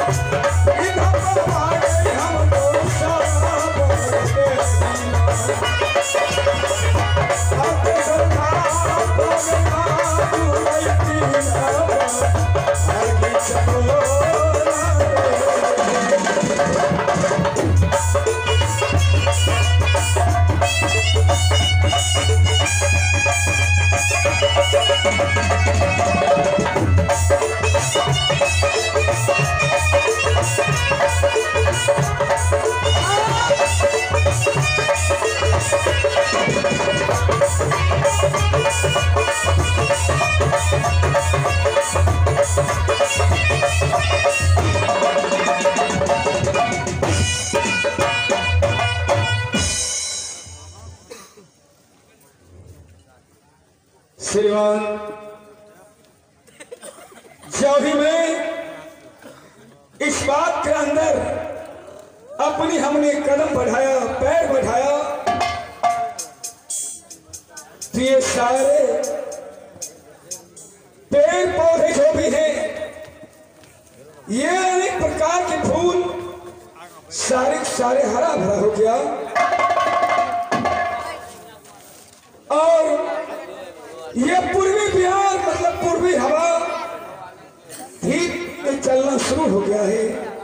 श्रीमान जब भी मैं इस बात के अंदर अपनी हमने कदम बढ़ाया, पैर बढ़ाया, तो ये सारे पेड़ पौधे जो भी हैं, ये अनेक प्रकार के फूल सारे सारे हरा भरा हो गया और ये पूर्वी बिहार मतलब पूर्वी हवा ठीक चलना शुरू हो गया है।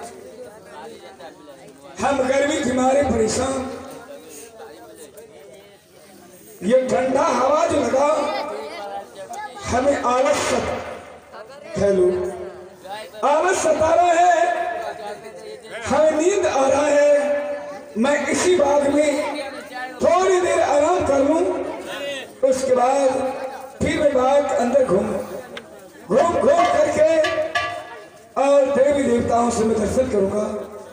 हम गर्मी के मारे परेशान, ये ठंडा हवा जो लगा हमें आलस हेलो आलस सता रहा है, हमें नींद आ रहा है। मैं इसी बाग में थोड़ी देर आराम कर लूं, उसके बाद फिर मैं बाग के अंदर घूम घूम घूम करके और देवी देवताओं से मैं दर्शन करूंगा।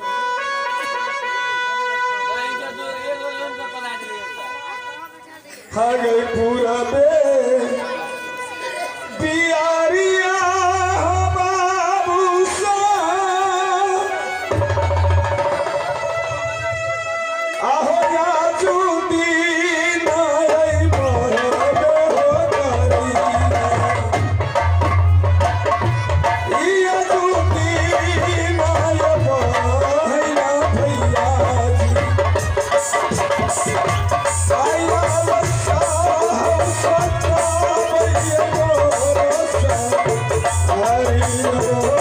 हाँ गई पूरा बे बियारिया बाबू सा आहो या चूती नाई मोहबे हो करी या चूती नाई मोहना भैया जी आया बच्चा हम सच्चा भैया मोरोसा हरी रो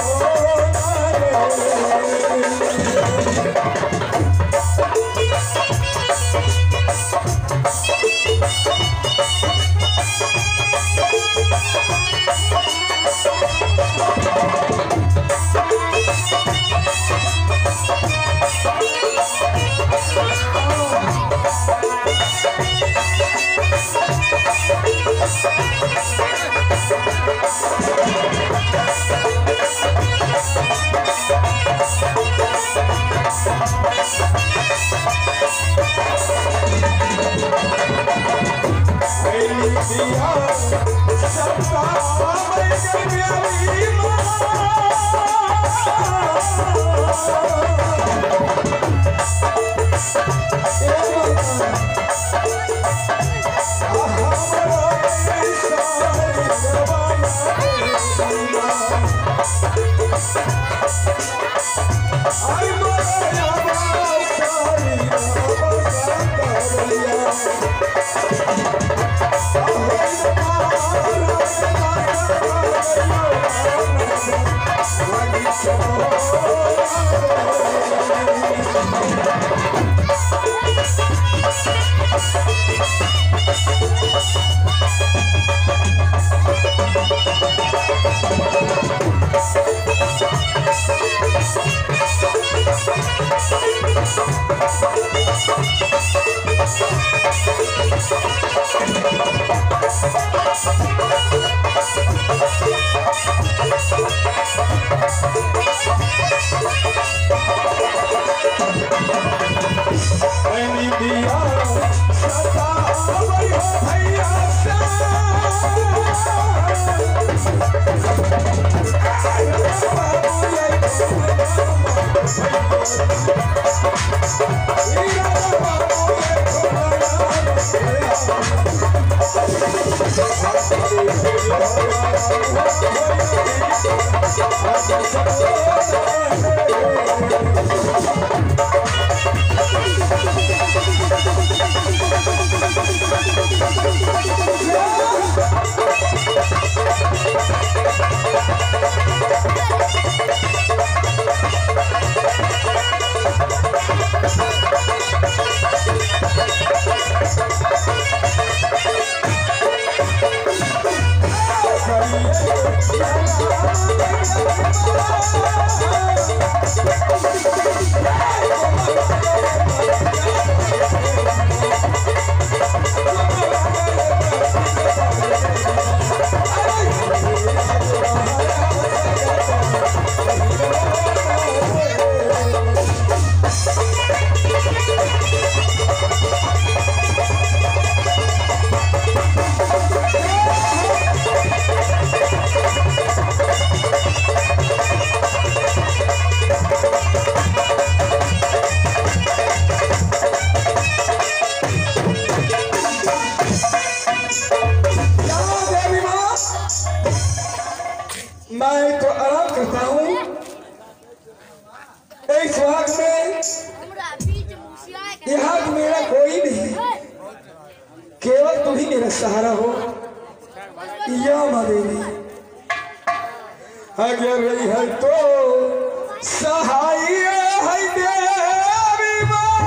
भैया मैं तो आराम करता हूँ इस वक्त में। यहाँ मेरा कोई नहीं, केवल तुम ही मेरा सहारा हो या माँ देवी। अगर रही है तो सहाय है देवी माँ,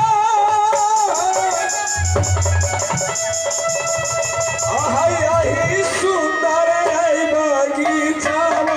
आई आई सुंदर है बगीचा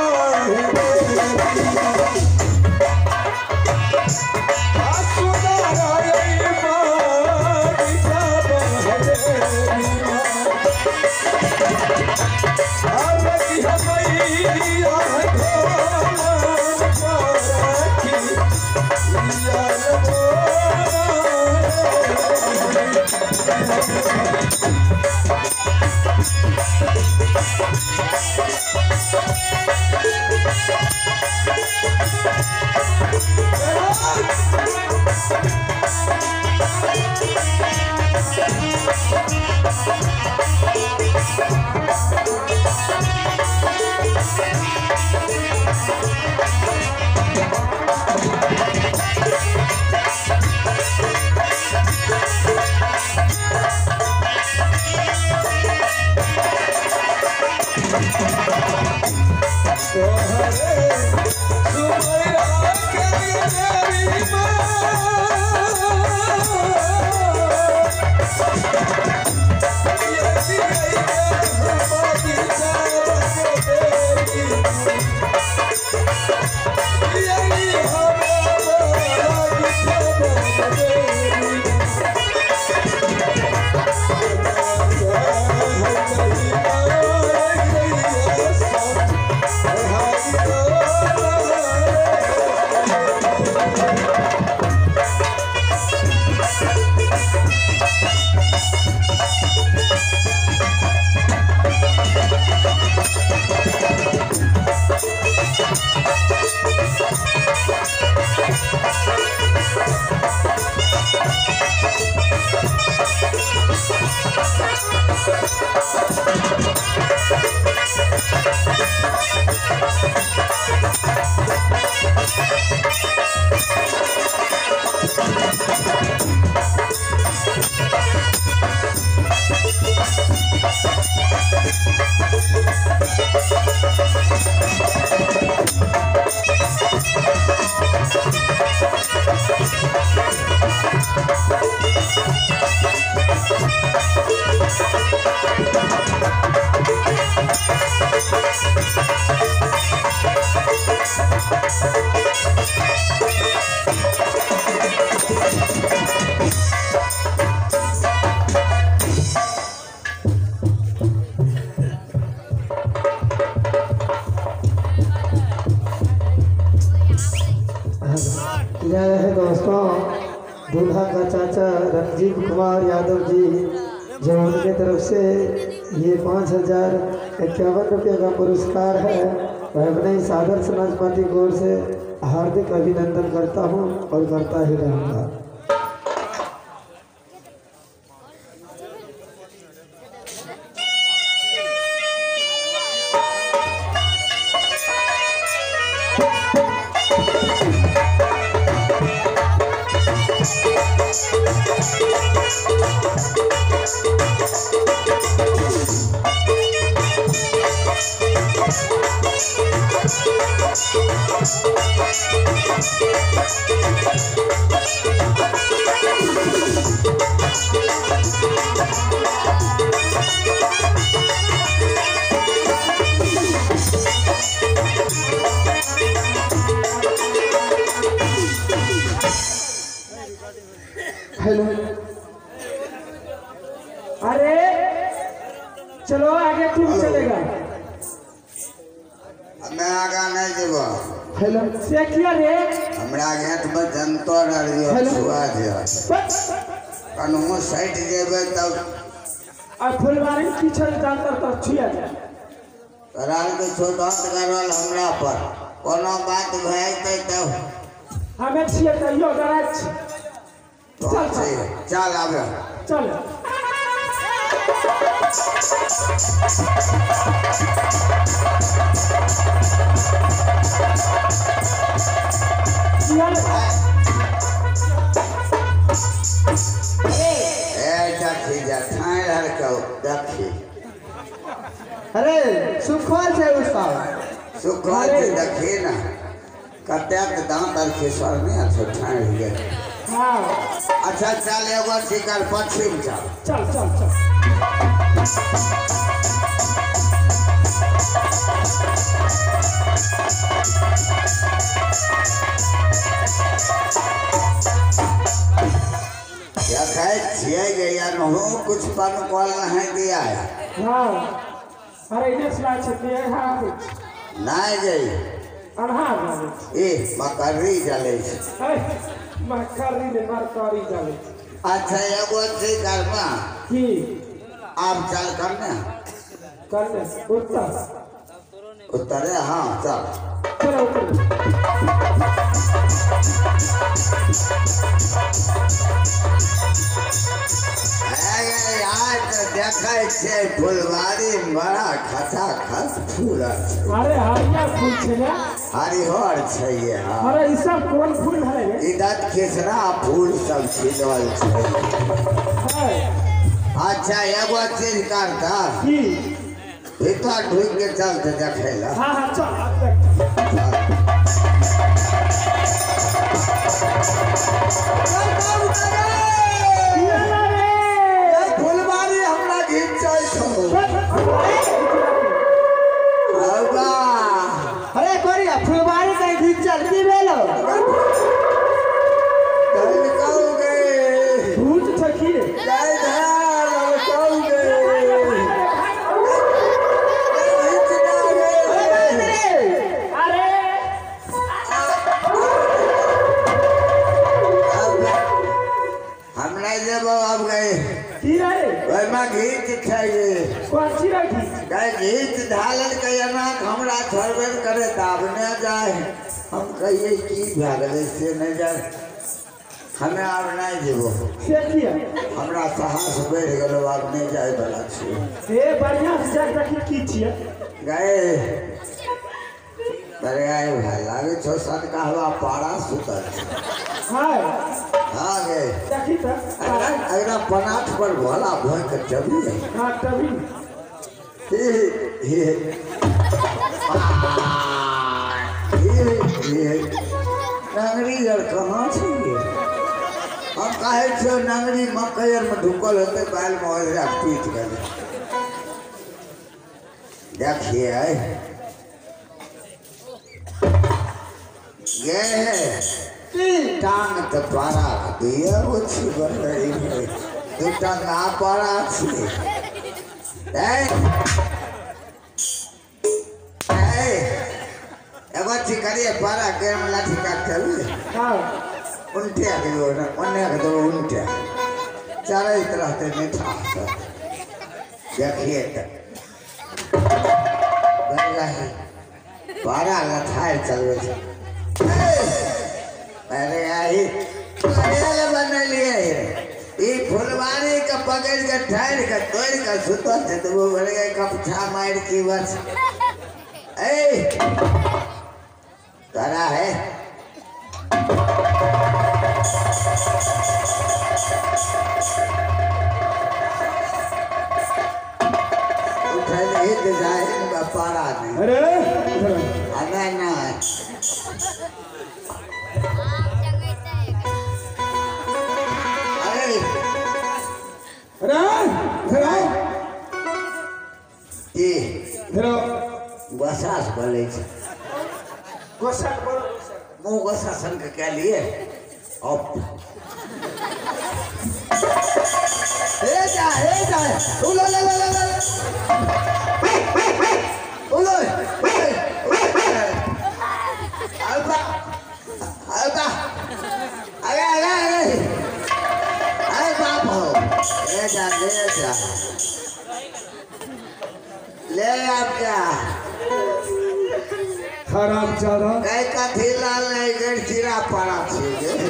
दूल्हा का चाचा रणजीत कुमार यादव जी, जो उनके तरफ से ये पाँच हजार इक्यावन रुपये का पुरस्कार है, वह अपने सागर समाज पार्टी की ओर से हार्दिक अभिनंदन करता हूँ और करता ही रहूँगा। हेलो, अरे चलो आगे तुम चलेगा। मैं आगा नहीं देबो। हेलो, से किया रे हमरा घेट में जनतो रहियो हेलो। छुआ दियो कनहु साइड जेबे तब और फुलवारी पीछे जानकर तो छुआ जा। कराल के छोड़त करल हमरा पर कोनो बात भइते तब हमें छिए तैयो गराज चल चल चल आबे चल। ए देखी जा ठाई रहल को देखी अरे सुखवाल से उसका सुखवा के देखी ना कतेक दांत और खिसर में अच्छा ठाई हो गए। हाँ अच्छा चल एगो शिकार पश्चिम चल चल चल चल। देखे छिए गया नहो कुछ पन कॉल नहीं दिया है हाँ अरे इधर से छे हाँ नहीं गई अनहार जाले ए मकरी जले अरे मकरी ने मरकरी जाले। अच्छा एगो शिकार में की आप चल करने करने उत्तर उतरे हाँ चल चलो उतर। अरे आज देखे छे फुलवारी बड़ा खचा खच फूल अरे हरिया फूल छे ना। हरिहर छै ये हाँ अरे ई सब कौन फूल है रे? इधर खिसरा फूल सब खिलल छै। है अच्छा एगो चीज करता की भीतर ढुक के चलते देखे ला हाँ हाँ चल अब देख। किया ना रे? फुलवारी हमरा घिंचै छौ बाबा अरे कोरिया फुलवारी कहीं खींच चलती भेलो कल कहू गए भूत छ की रे? जय धार कहू गए अरे हम नहीं जेबो अब गए की रे? ओहिमे घीच खाइए कौन सी रखी? गए घीच ढालल के एना हमरा छोड़बे करे दाब न जाए हम कहिए की भए गेलै से नहीं जाए हमें आब नहीं जेबो से किया? हमरा साहस बढ़ गेलो आब नहीं जाए वाला छी ए बढ़िया से जाके देखी की छिए। गए अरे आए भाई लागे छो सन का हवा पारा सुतल हाय हाँ गए देखी त अगला पनाठ पर भोला भोय के जबी हाँ तभी हे हे हे नंगरी यार कहाँ छै ये हम कहे छो नंगरी मकई में ढुकल होते बाल में ओझरा पीट गए देखिए ये है टांग तो पारा दिया वो छी बन रही है तू टांगा पारा छी ए ए एगो छी करिए पारा के में लाठी काट चल हाँ उल्टे आ गयो ना ओने के दो उल्टे चारों तरह से मीठा देखिए तो बन रही पारा लथाए चलवे अरे आई अरे बन लिए ये फुलवारी का पकड़ के ठहर के तोड़ के सुतो थे तो वो भर गए कपछा मार की बस ए तारा है उठल डिजाइन का पारा नहीं अरे अरे ना अरे अरे ये धरो बसास बोले छे गोसा बोलो मुँह गोसा संग क्या लिए अब हे जा हे जा उलो ले ले ले उलो अल्पा अल्पा अरे अरे अरे अरे बाप हो ले जा ले जा ले आप क्या खराब ज्यादा कई का लाल नहीं गई चिरा पड़ा थी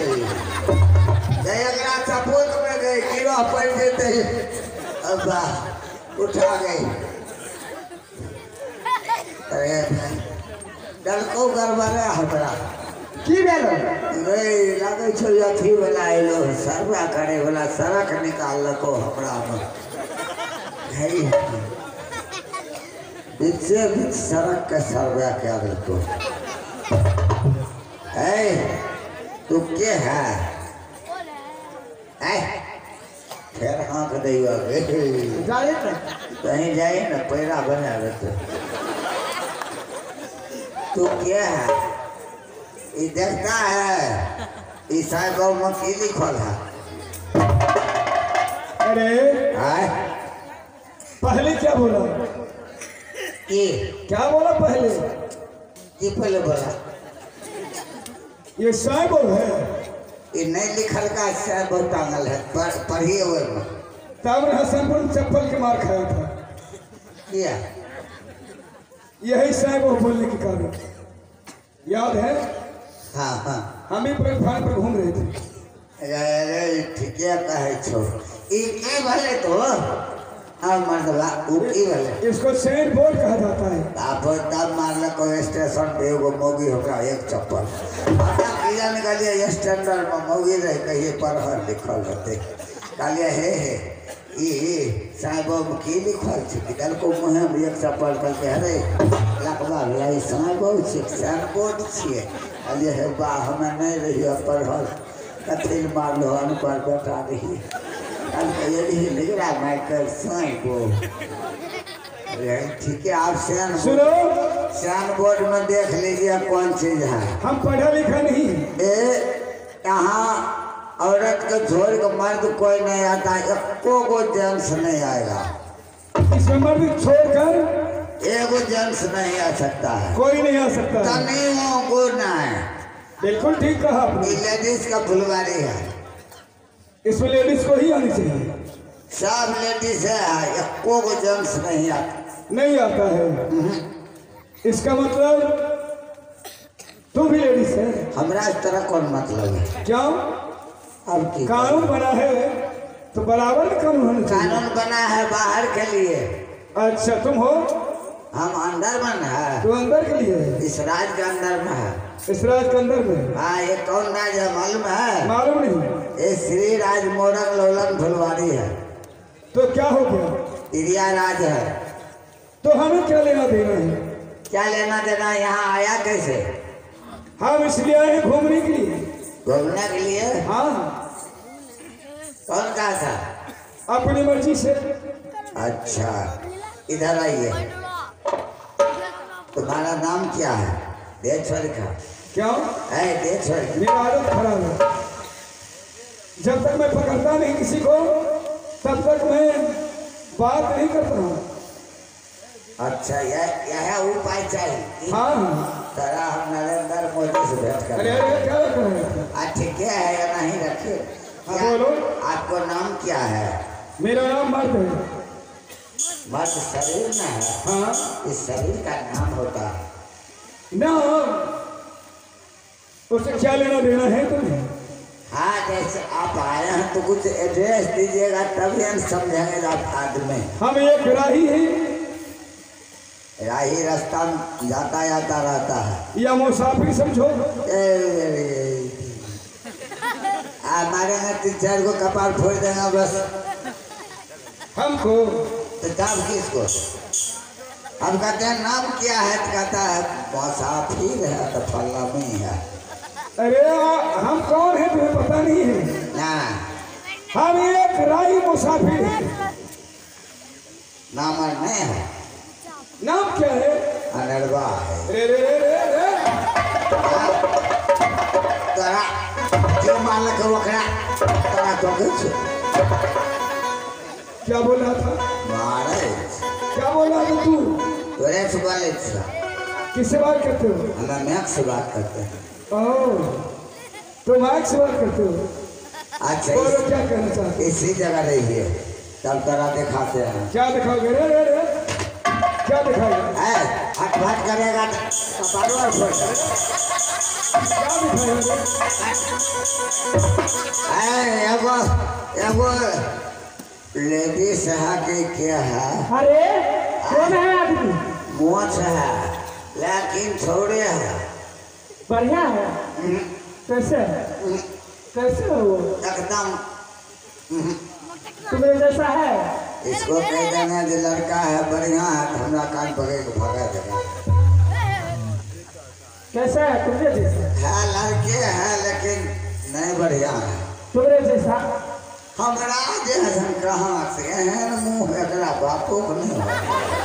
एकरा सपूत में गई कीड़ा पड़ देते अब्बा उठा गई अरे डलको गड़बड़ा हमरा की भेलो गई लगे छो अथी वाला एलो सर्वा करे वाला सड़क निकाल लको हमरा में है बीच से बीच सड़क का सर्वा क्या लको है तू क्या है है फिर आँख देगा जाने ना कहीं जाए ना पैरा बना रहते तू क्या है ये देखता है ईसा गौ मकी लिखल है अरे आय पहले क्या बोला ये क्या बोला पहले ये पहले बोला ये साइबो है ये नहीं लिखल का साइबो टांगल है पढ़ पढ़िए हुए में तब हसनपुर चप्पल के मार खाया था क्या यही साइबो बोलने के कारण याद है हाँ हाँ हम ही प्लेटफार्म पर घूम रहे थे अरे ठीक है कहे छो ये के भले तो हाँ मर्दवा उकी भले इसको सेंट बोर्ड कहा जाता है आप तब मारल को स्टेशन पे एगो मौगी होगा एक चप्पल किया निकालिए स्टैंडर्ड में मौगी रहे कहिए पर हर लिखल होते कहलिए हे हे ये साहब की लिखल छे कल को मुँह में एक चप्पल कल के अरे लकवा लाई साहब छे सैन बोर्ड छे कहलिए हे बा हमें नहीं रही पर हर कथी मारलो अनपढ़ बता रही कल कहिए रही निगरा माइकल साहब ठीक है आप सैन सुनो सैन बोर्ड में देख लीजिए कौन चीज है हम पढ़ा लिखा नहीं ए यहाँ औरत को छोड़ के मर्द कोई नहीं आता एको गो जेंट्स नहीं आएगा इसमें मर्द छोड़कर एगो जेंट्स नहीं आ सकता है कोई नहीं आ सकता है। तनियों को ना है बिल्कुल ठीक कहा आपने ये लेडीज का फुलवारी है इसमें लेडीज को ही आनी चाहिए सब लेडीज है एको गो जेंट्स नहीं आता नहीं आता है इसका मतलब तुम भी लेडीज है हमरा इस तरह कौन मतलब है क्यों अब की कानून बना है तो बराबर का कानून होना चाहिए कानून बना है बाहर के लिए अच्छा तुम हो हम अंदर में है तो अंदर के लिए इस राज के अंदर में है इस राज के अंदर में हाँ ये कौन राज है मालूम है मालूम नहीं ये श्री राज मोरंग लोलन फुलवारी है तो क्या हो गया इरिया राज है तो हमें क्या लेना देना है क्या लेना देना यहाँ आया कैसे हम इसलिए आए हैं घूमने के लिए घूमने के लिए हाँ कौन कहा था अपनी मर्जी से अच्छा इधर आइए तुम्हारा नाम क्या है देश्वर का क्यों है देश्वर मेरी आदत खराब है जब तक मैं पकड़ता नहीं किसी को तब तक मैं बात नहीं करता हूँ अच्छा यह यह उपाय चाहिए हाँ तरह हम नरेंद्र मोदी से भेंट कर अरे अरे क्या कर रहे हैं आज ठीक है या नहीं रखे हाँ, बोलो। आपको नाम क्या है मेरा नाम मर्द है मर्द शरीर में है हाँ इस शरीर का नाम होता है नाम उसे क्या लेना देना है तुम्हें? हाँ जैसे आप आए हैं तो कुछ एड्रेस दीजिएगा तभी हम समझेंगे आप आदमी। हम एक राही हैं राही रास्ता में जाता जाता रहता है या मुसाफिर समझो। हमारे यहाँ तीन चार को कपाल फोड़ देगा बस। हमको तो तब किसको हम कहते हैं नाम क्या है तो कहता है मुसाफिर है तो फल्ला में है। अरे आ, हम कौन है तुम्हें पता नहीं है ना हम एक राही मुसाफिर हैं। नाम नहीं है नाम क्या है? अनरवा है। रे रे रे रे रे तोरा जो मालक वकरा तोरा तो कुछ क्या बोल रहा था? महाराज क्या बोल रहा था तू? तोरे से बोले किससे बात करते हो? हमें मैक से बात करते हैं। ओह तो माइक से बात करते हो। अच्छा बोलो इस, क्या कहना चाहते? इसी जगह रही है तब तोरा दिखाते हैं। क्या दिखाओगे? रे रे रे क्या दिखाओगे? है हट भट करेगा तो कपाड़ों और फोड़ देगा। क्या दिखाओगे? है एगो एगो लेडीज है कि क्या है? अरे कौन है आदमी? मोच है लेकिन थोड़े है। बढ़िया है। कैसे कैसे हो वो? एकदम तुम्हें जैसा है? इसको कह देना जो लड़का है बढ़िया है तो हमरा कान पकड़ के भगा देगा। कैसा है तुम्हें जैसा? है लड़के है लेकिन नहीं बढ़िया है। तुम्हें जैसा? हमरा जैसन कहाँ से एहन मुँह एकरा बापो को नहीं हो।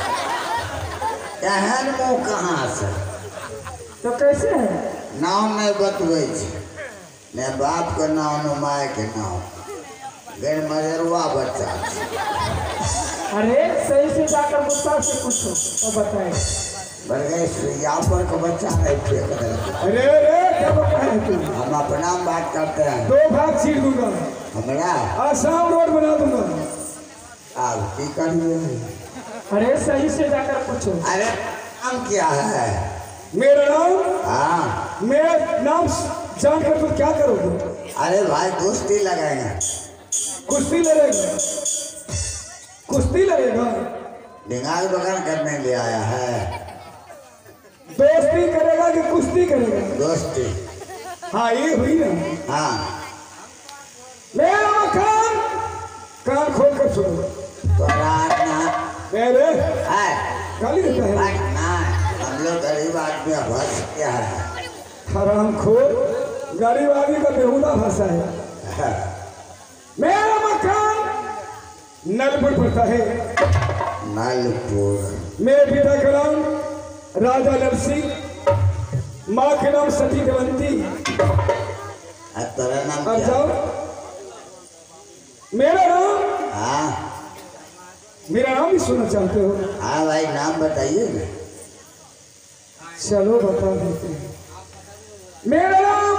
एहन मुँह कहाँ से? तो कैसे है? नाम नहीं बतबै छै ने बाप के नाम न माय के नाम गैर मजरुआ बच्चा छै। अरे सही से जाकर मुस्ताद से पूछो तो बताए। बरगे सुइया पर का बच्चा नहीं फेंक देलकै। अरे रे क्या बोल रहा है तू? हम अपना बात करते हैं। दो भाग चीर दूंगा। हमरा आसाम रोड बना दूंगा। अब की करिए? अरे सही से जाकर पूछो। अरे नाम क्या है? मेरा नाम? हाँ मेरा नाम जानकर तुम क्या करोगे? अरे भाई दोस्ती लगाएंगे। कुश्ती लड़ेगा? कुश्ती लड़ेगा? दिमाग बगान करने ले आया है। दोस्ती करेगा कि कुश्ती करेगा? दोस्ती। हाँ ये हुई ना। हाँ मेरा मकान कान खोल कर सुनो। तोरा ना मेरे है गाली देता है। बट ना हम लोग गरीब आदमी बस क्या है। हराम खोर गरीब आदमी का बेहुदा भाषा है। मेरा मकान नलपुर पड़ता है। नालपुर। मेरे पिता का नाम राजा नरसिंह, माँ के नाम सती देवंती। तेरा नाम अब क्या? जाओ। मेरा नाम? हाँ मेरा नाम भी सुनना चाहते हो? हाँ भाई नाम बताइए ना। चलो बता देते हैं। मेरा नाम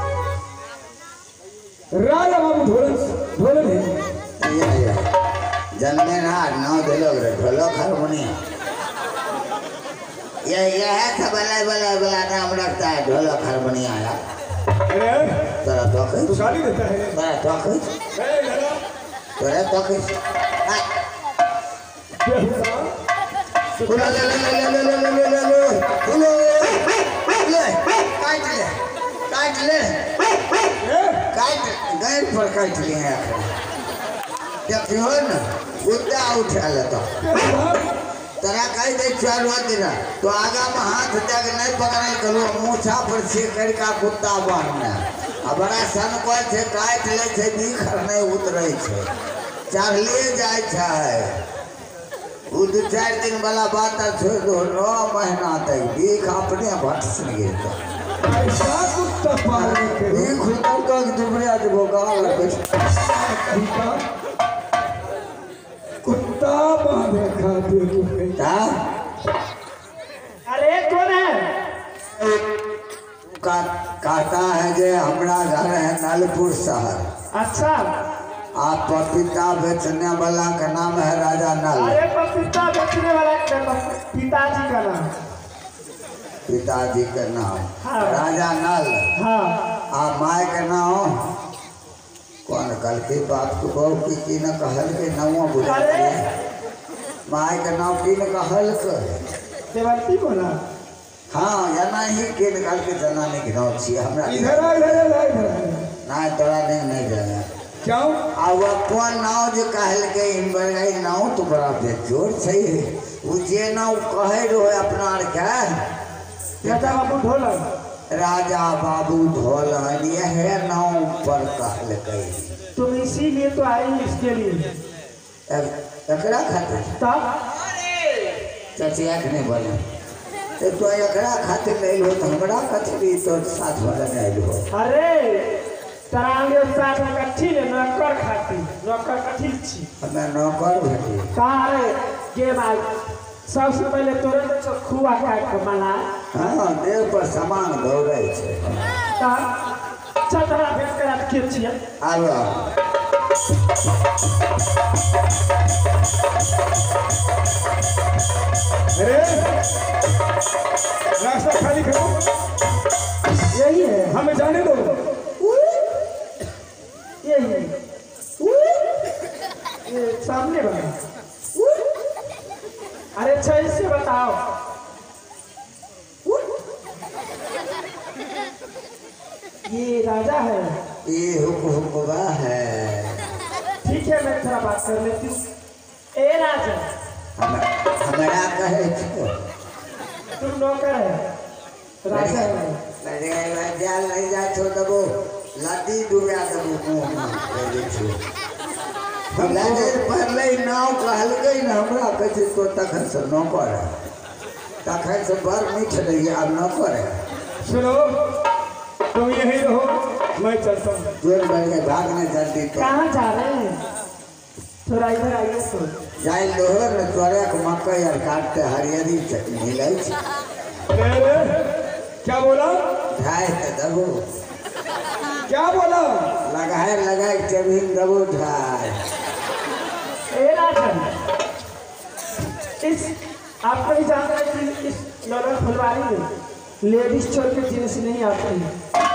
राजा बाबू ढोलन ढोलन है। ये ये जन्मे ना नाव दिलोग रे ढोलक हारमोनियम ये ये है था बला बला बला नाम रखता है ढोलक हारमोनियम यार। अरे तेरा तो तू कुछ गाली देता है। तेरा तो कुछ ए, लड़ा। तेरा तो कुछ बेहुदा। ले ले ले ले ले ले ले ले ले ले ले काट ले काट ले काट गैर पर काट लिए हैं जब क्यों ना उल्टा उठा लेता तेरा कहीं दे चार दिन तो आगा में हाथ तक नहीं पकड़े करो मूछा पर से करका कुत्ता बांधना अब बड़ा सन को छे काट ले छे दिखर नहीं उतरे छे चढ़लिए जाए छे वो दो चार दिन वाला बात छोड़ दो नौ महीना तक देख अपने भट से गिरता ऐसा कुत्ता पालने के लिए ये खुदा का दुबरिया जो भोगाल कुत्ता कुत्ता बांधे खाते हुए। था अरे कौन है? का कहता है जे हमरा घर है नालपुर शहर। अच्छा आप पपीता बेचने वाला का नाम है राजा नल। अरे पपीता बेचने वाला का पिताजी का नाम। पिताजी के नाम हाँ। राजा नल हाँ आ माय के नाम कौन कल के बाप को बहू की की न कहल के नवा बुला अरे माय के नाम की न कहल के देवंती बोला हाँ या नहीं के निकाल के जना नहीं गिनाओ छी हमरा इधर आ इधर आ इधर आ। ना तोरा नहीं नहीं जाना क्यों आ वो कौन नाव जो कहल के इन बड़ाई नाव तो बड़ा बेजोर छै उ जे नाव कहे रहो अपना आर के राजा बाबू ढोलन राजा बाबू ढोलन यह नाव पर कहल के तुम इसीलिए तो आई इसके लिए एकरा खातिर तब चचिया के नहीं बोले तो तो एकरा खातिर नहीं हो तो हमरा कथी तो साथ वाला नहीं हो अरे तरांगे साथ में कथी ले नौकर खाती नौकर कथी छी हमें नौकर भेटी कहाँ रे गेम आई सबसे पहले तोरे तो खुआ काट के बना हाँ देह पर सामान दौड़े छे तब चतरा भेट करा के छिए आलो अरे रास्ता खाली करो यही है हमें जाने दो यही है ये सामने बना अरे अच्छा इससे बताओ ये राजा है ये हुक हुकवा है ठीक है मैं थोड़ा बात कर लेती हूँ ए राजा हम हमरा कहे छो तुम नौकर है राजा है लगे जाल नहीं जा छो दबो लाती डुबा दबो मुंह में ले छो लागे पहले नाव कहल गई ना हमरा कहे तो तखन से नौकर है तखन से बर मीठ रही अब नौकर है सुनो तुम यहीं रहो मैं चलता हूँ जोर बढ़ गए भागने जल्दी तो कहाँ जा रहे हैं थोड़ा इधर आइए तो जाए लोहर में तोरे को मकई और काटते हरियरी चटनी मिले अरे अरे क्या बोला ढाई के दबो क्या बोला लगाए लगाए जमीन दबो ढाई ए राजन इस आपको ही जानता है कि इस नगर फुलवारी में लेडीज छोड़ के जेंट्स नहीं आते हैं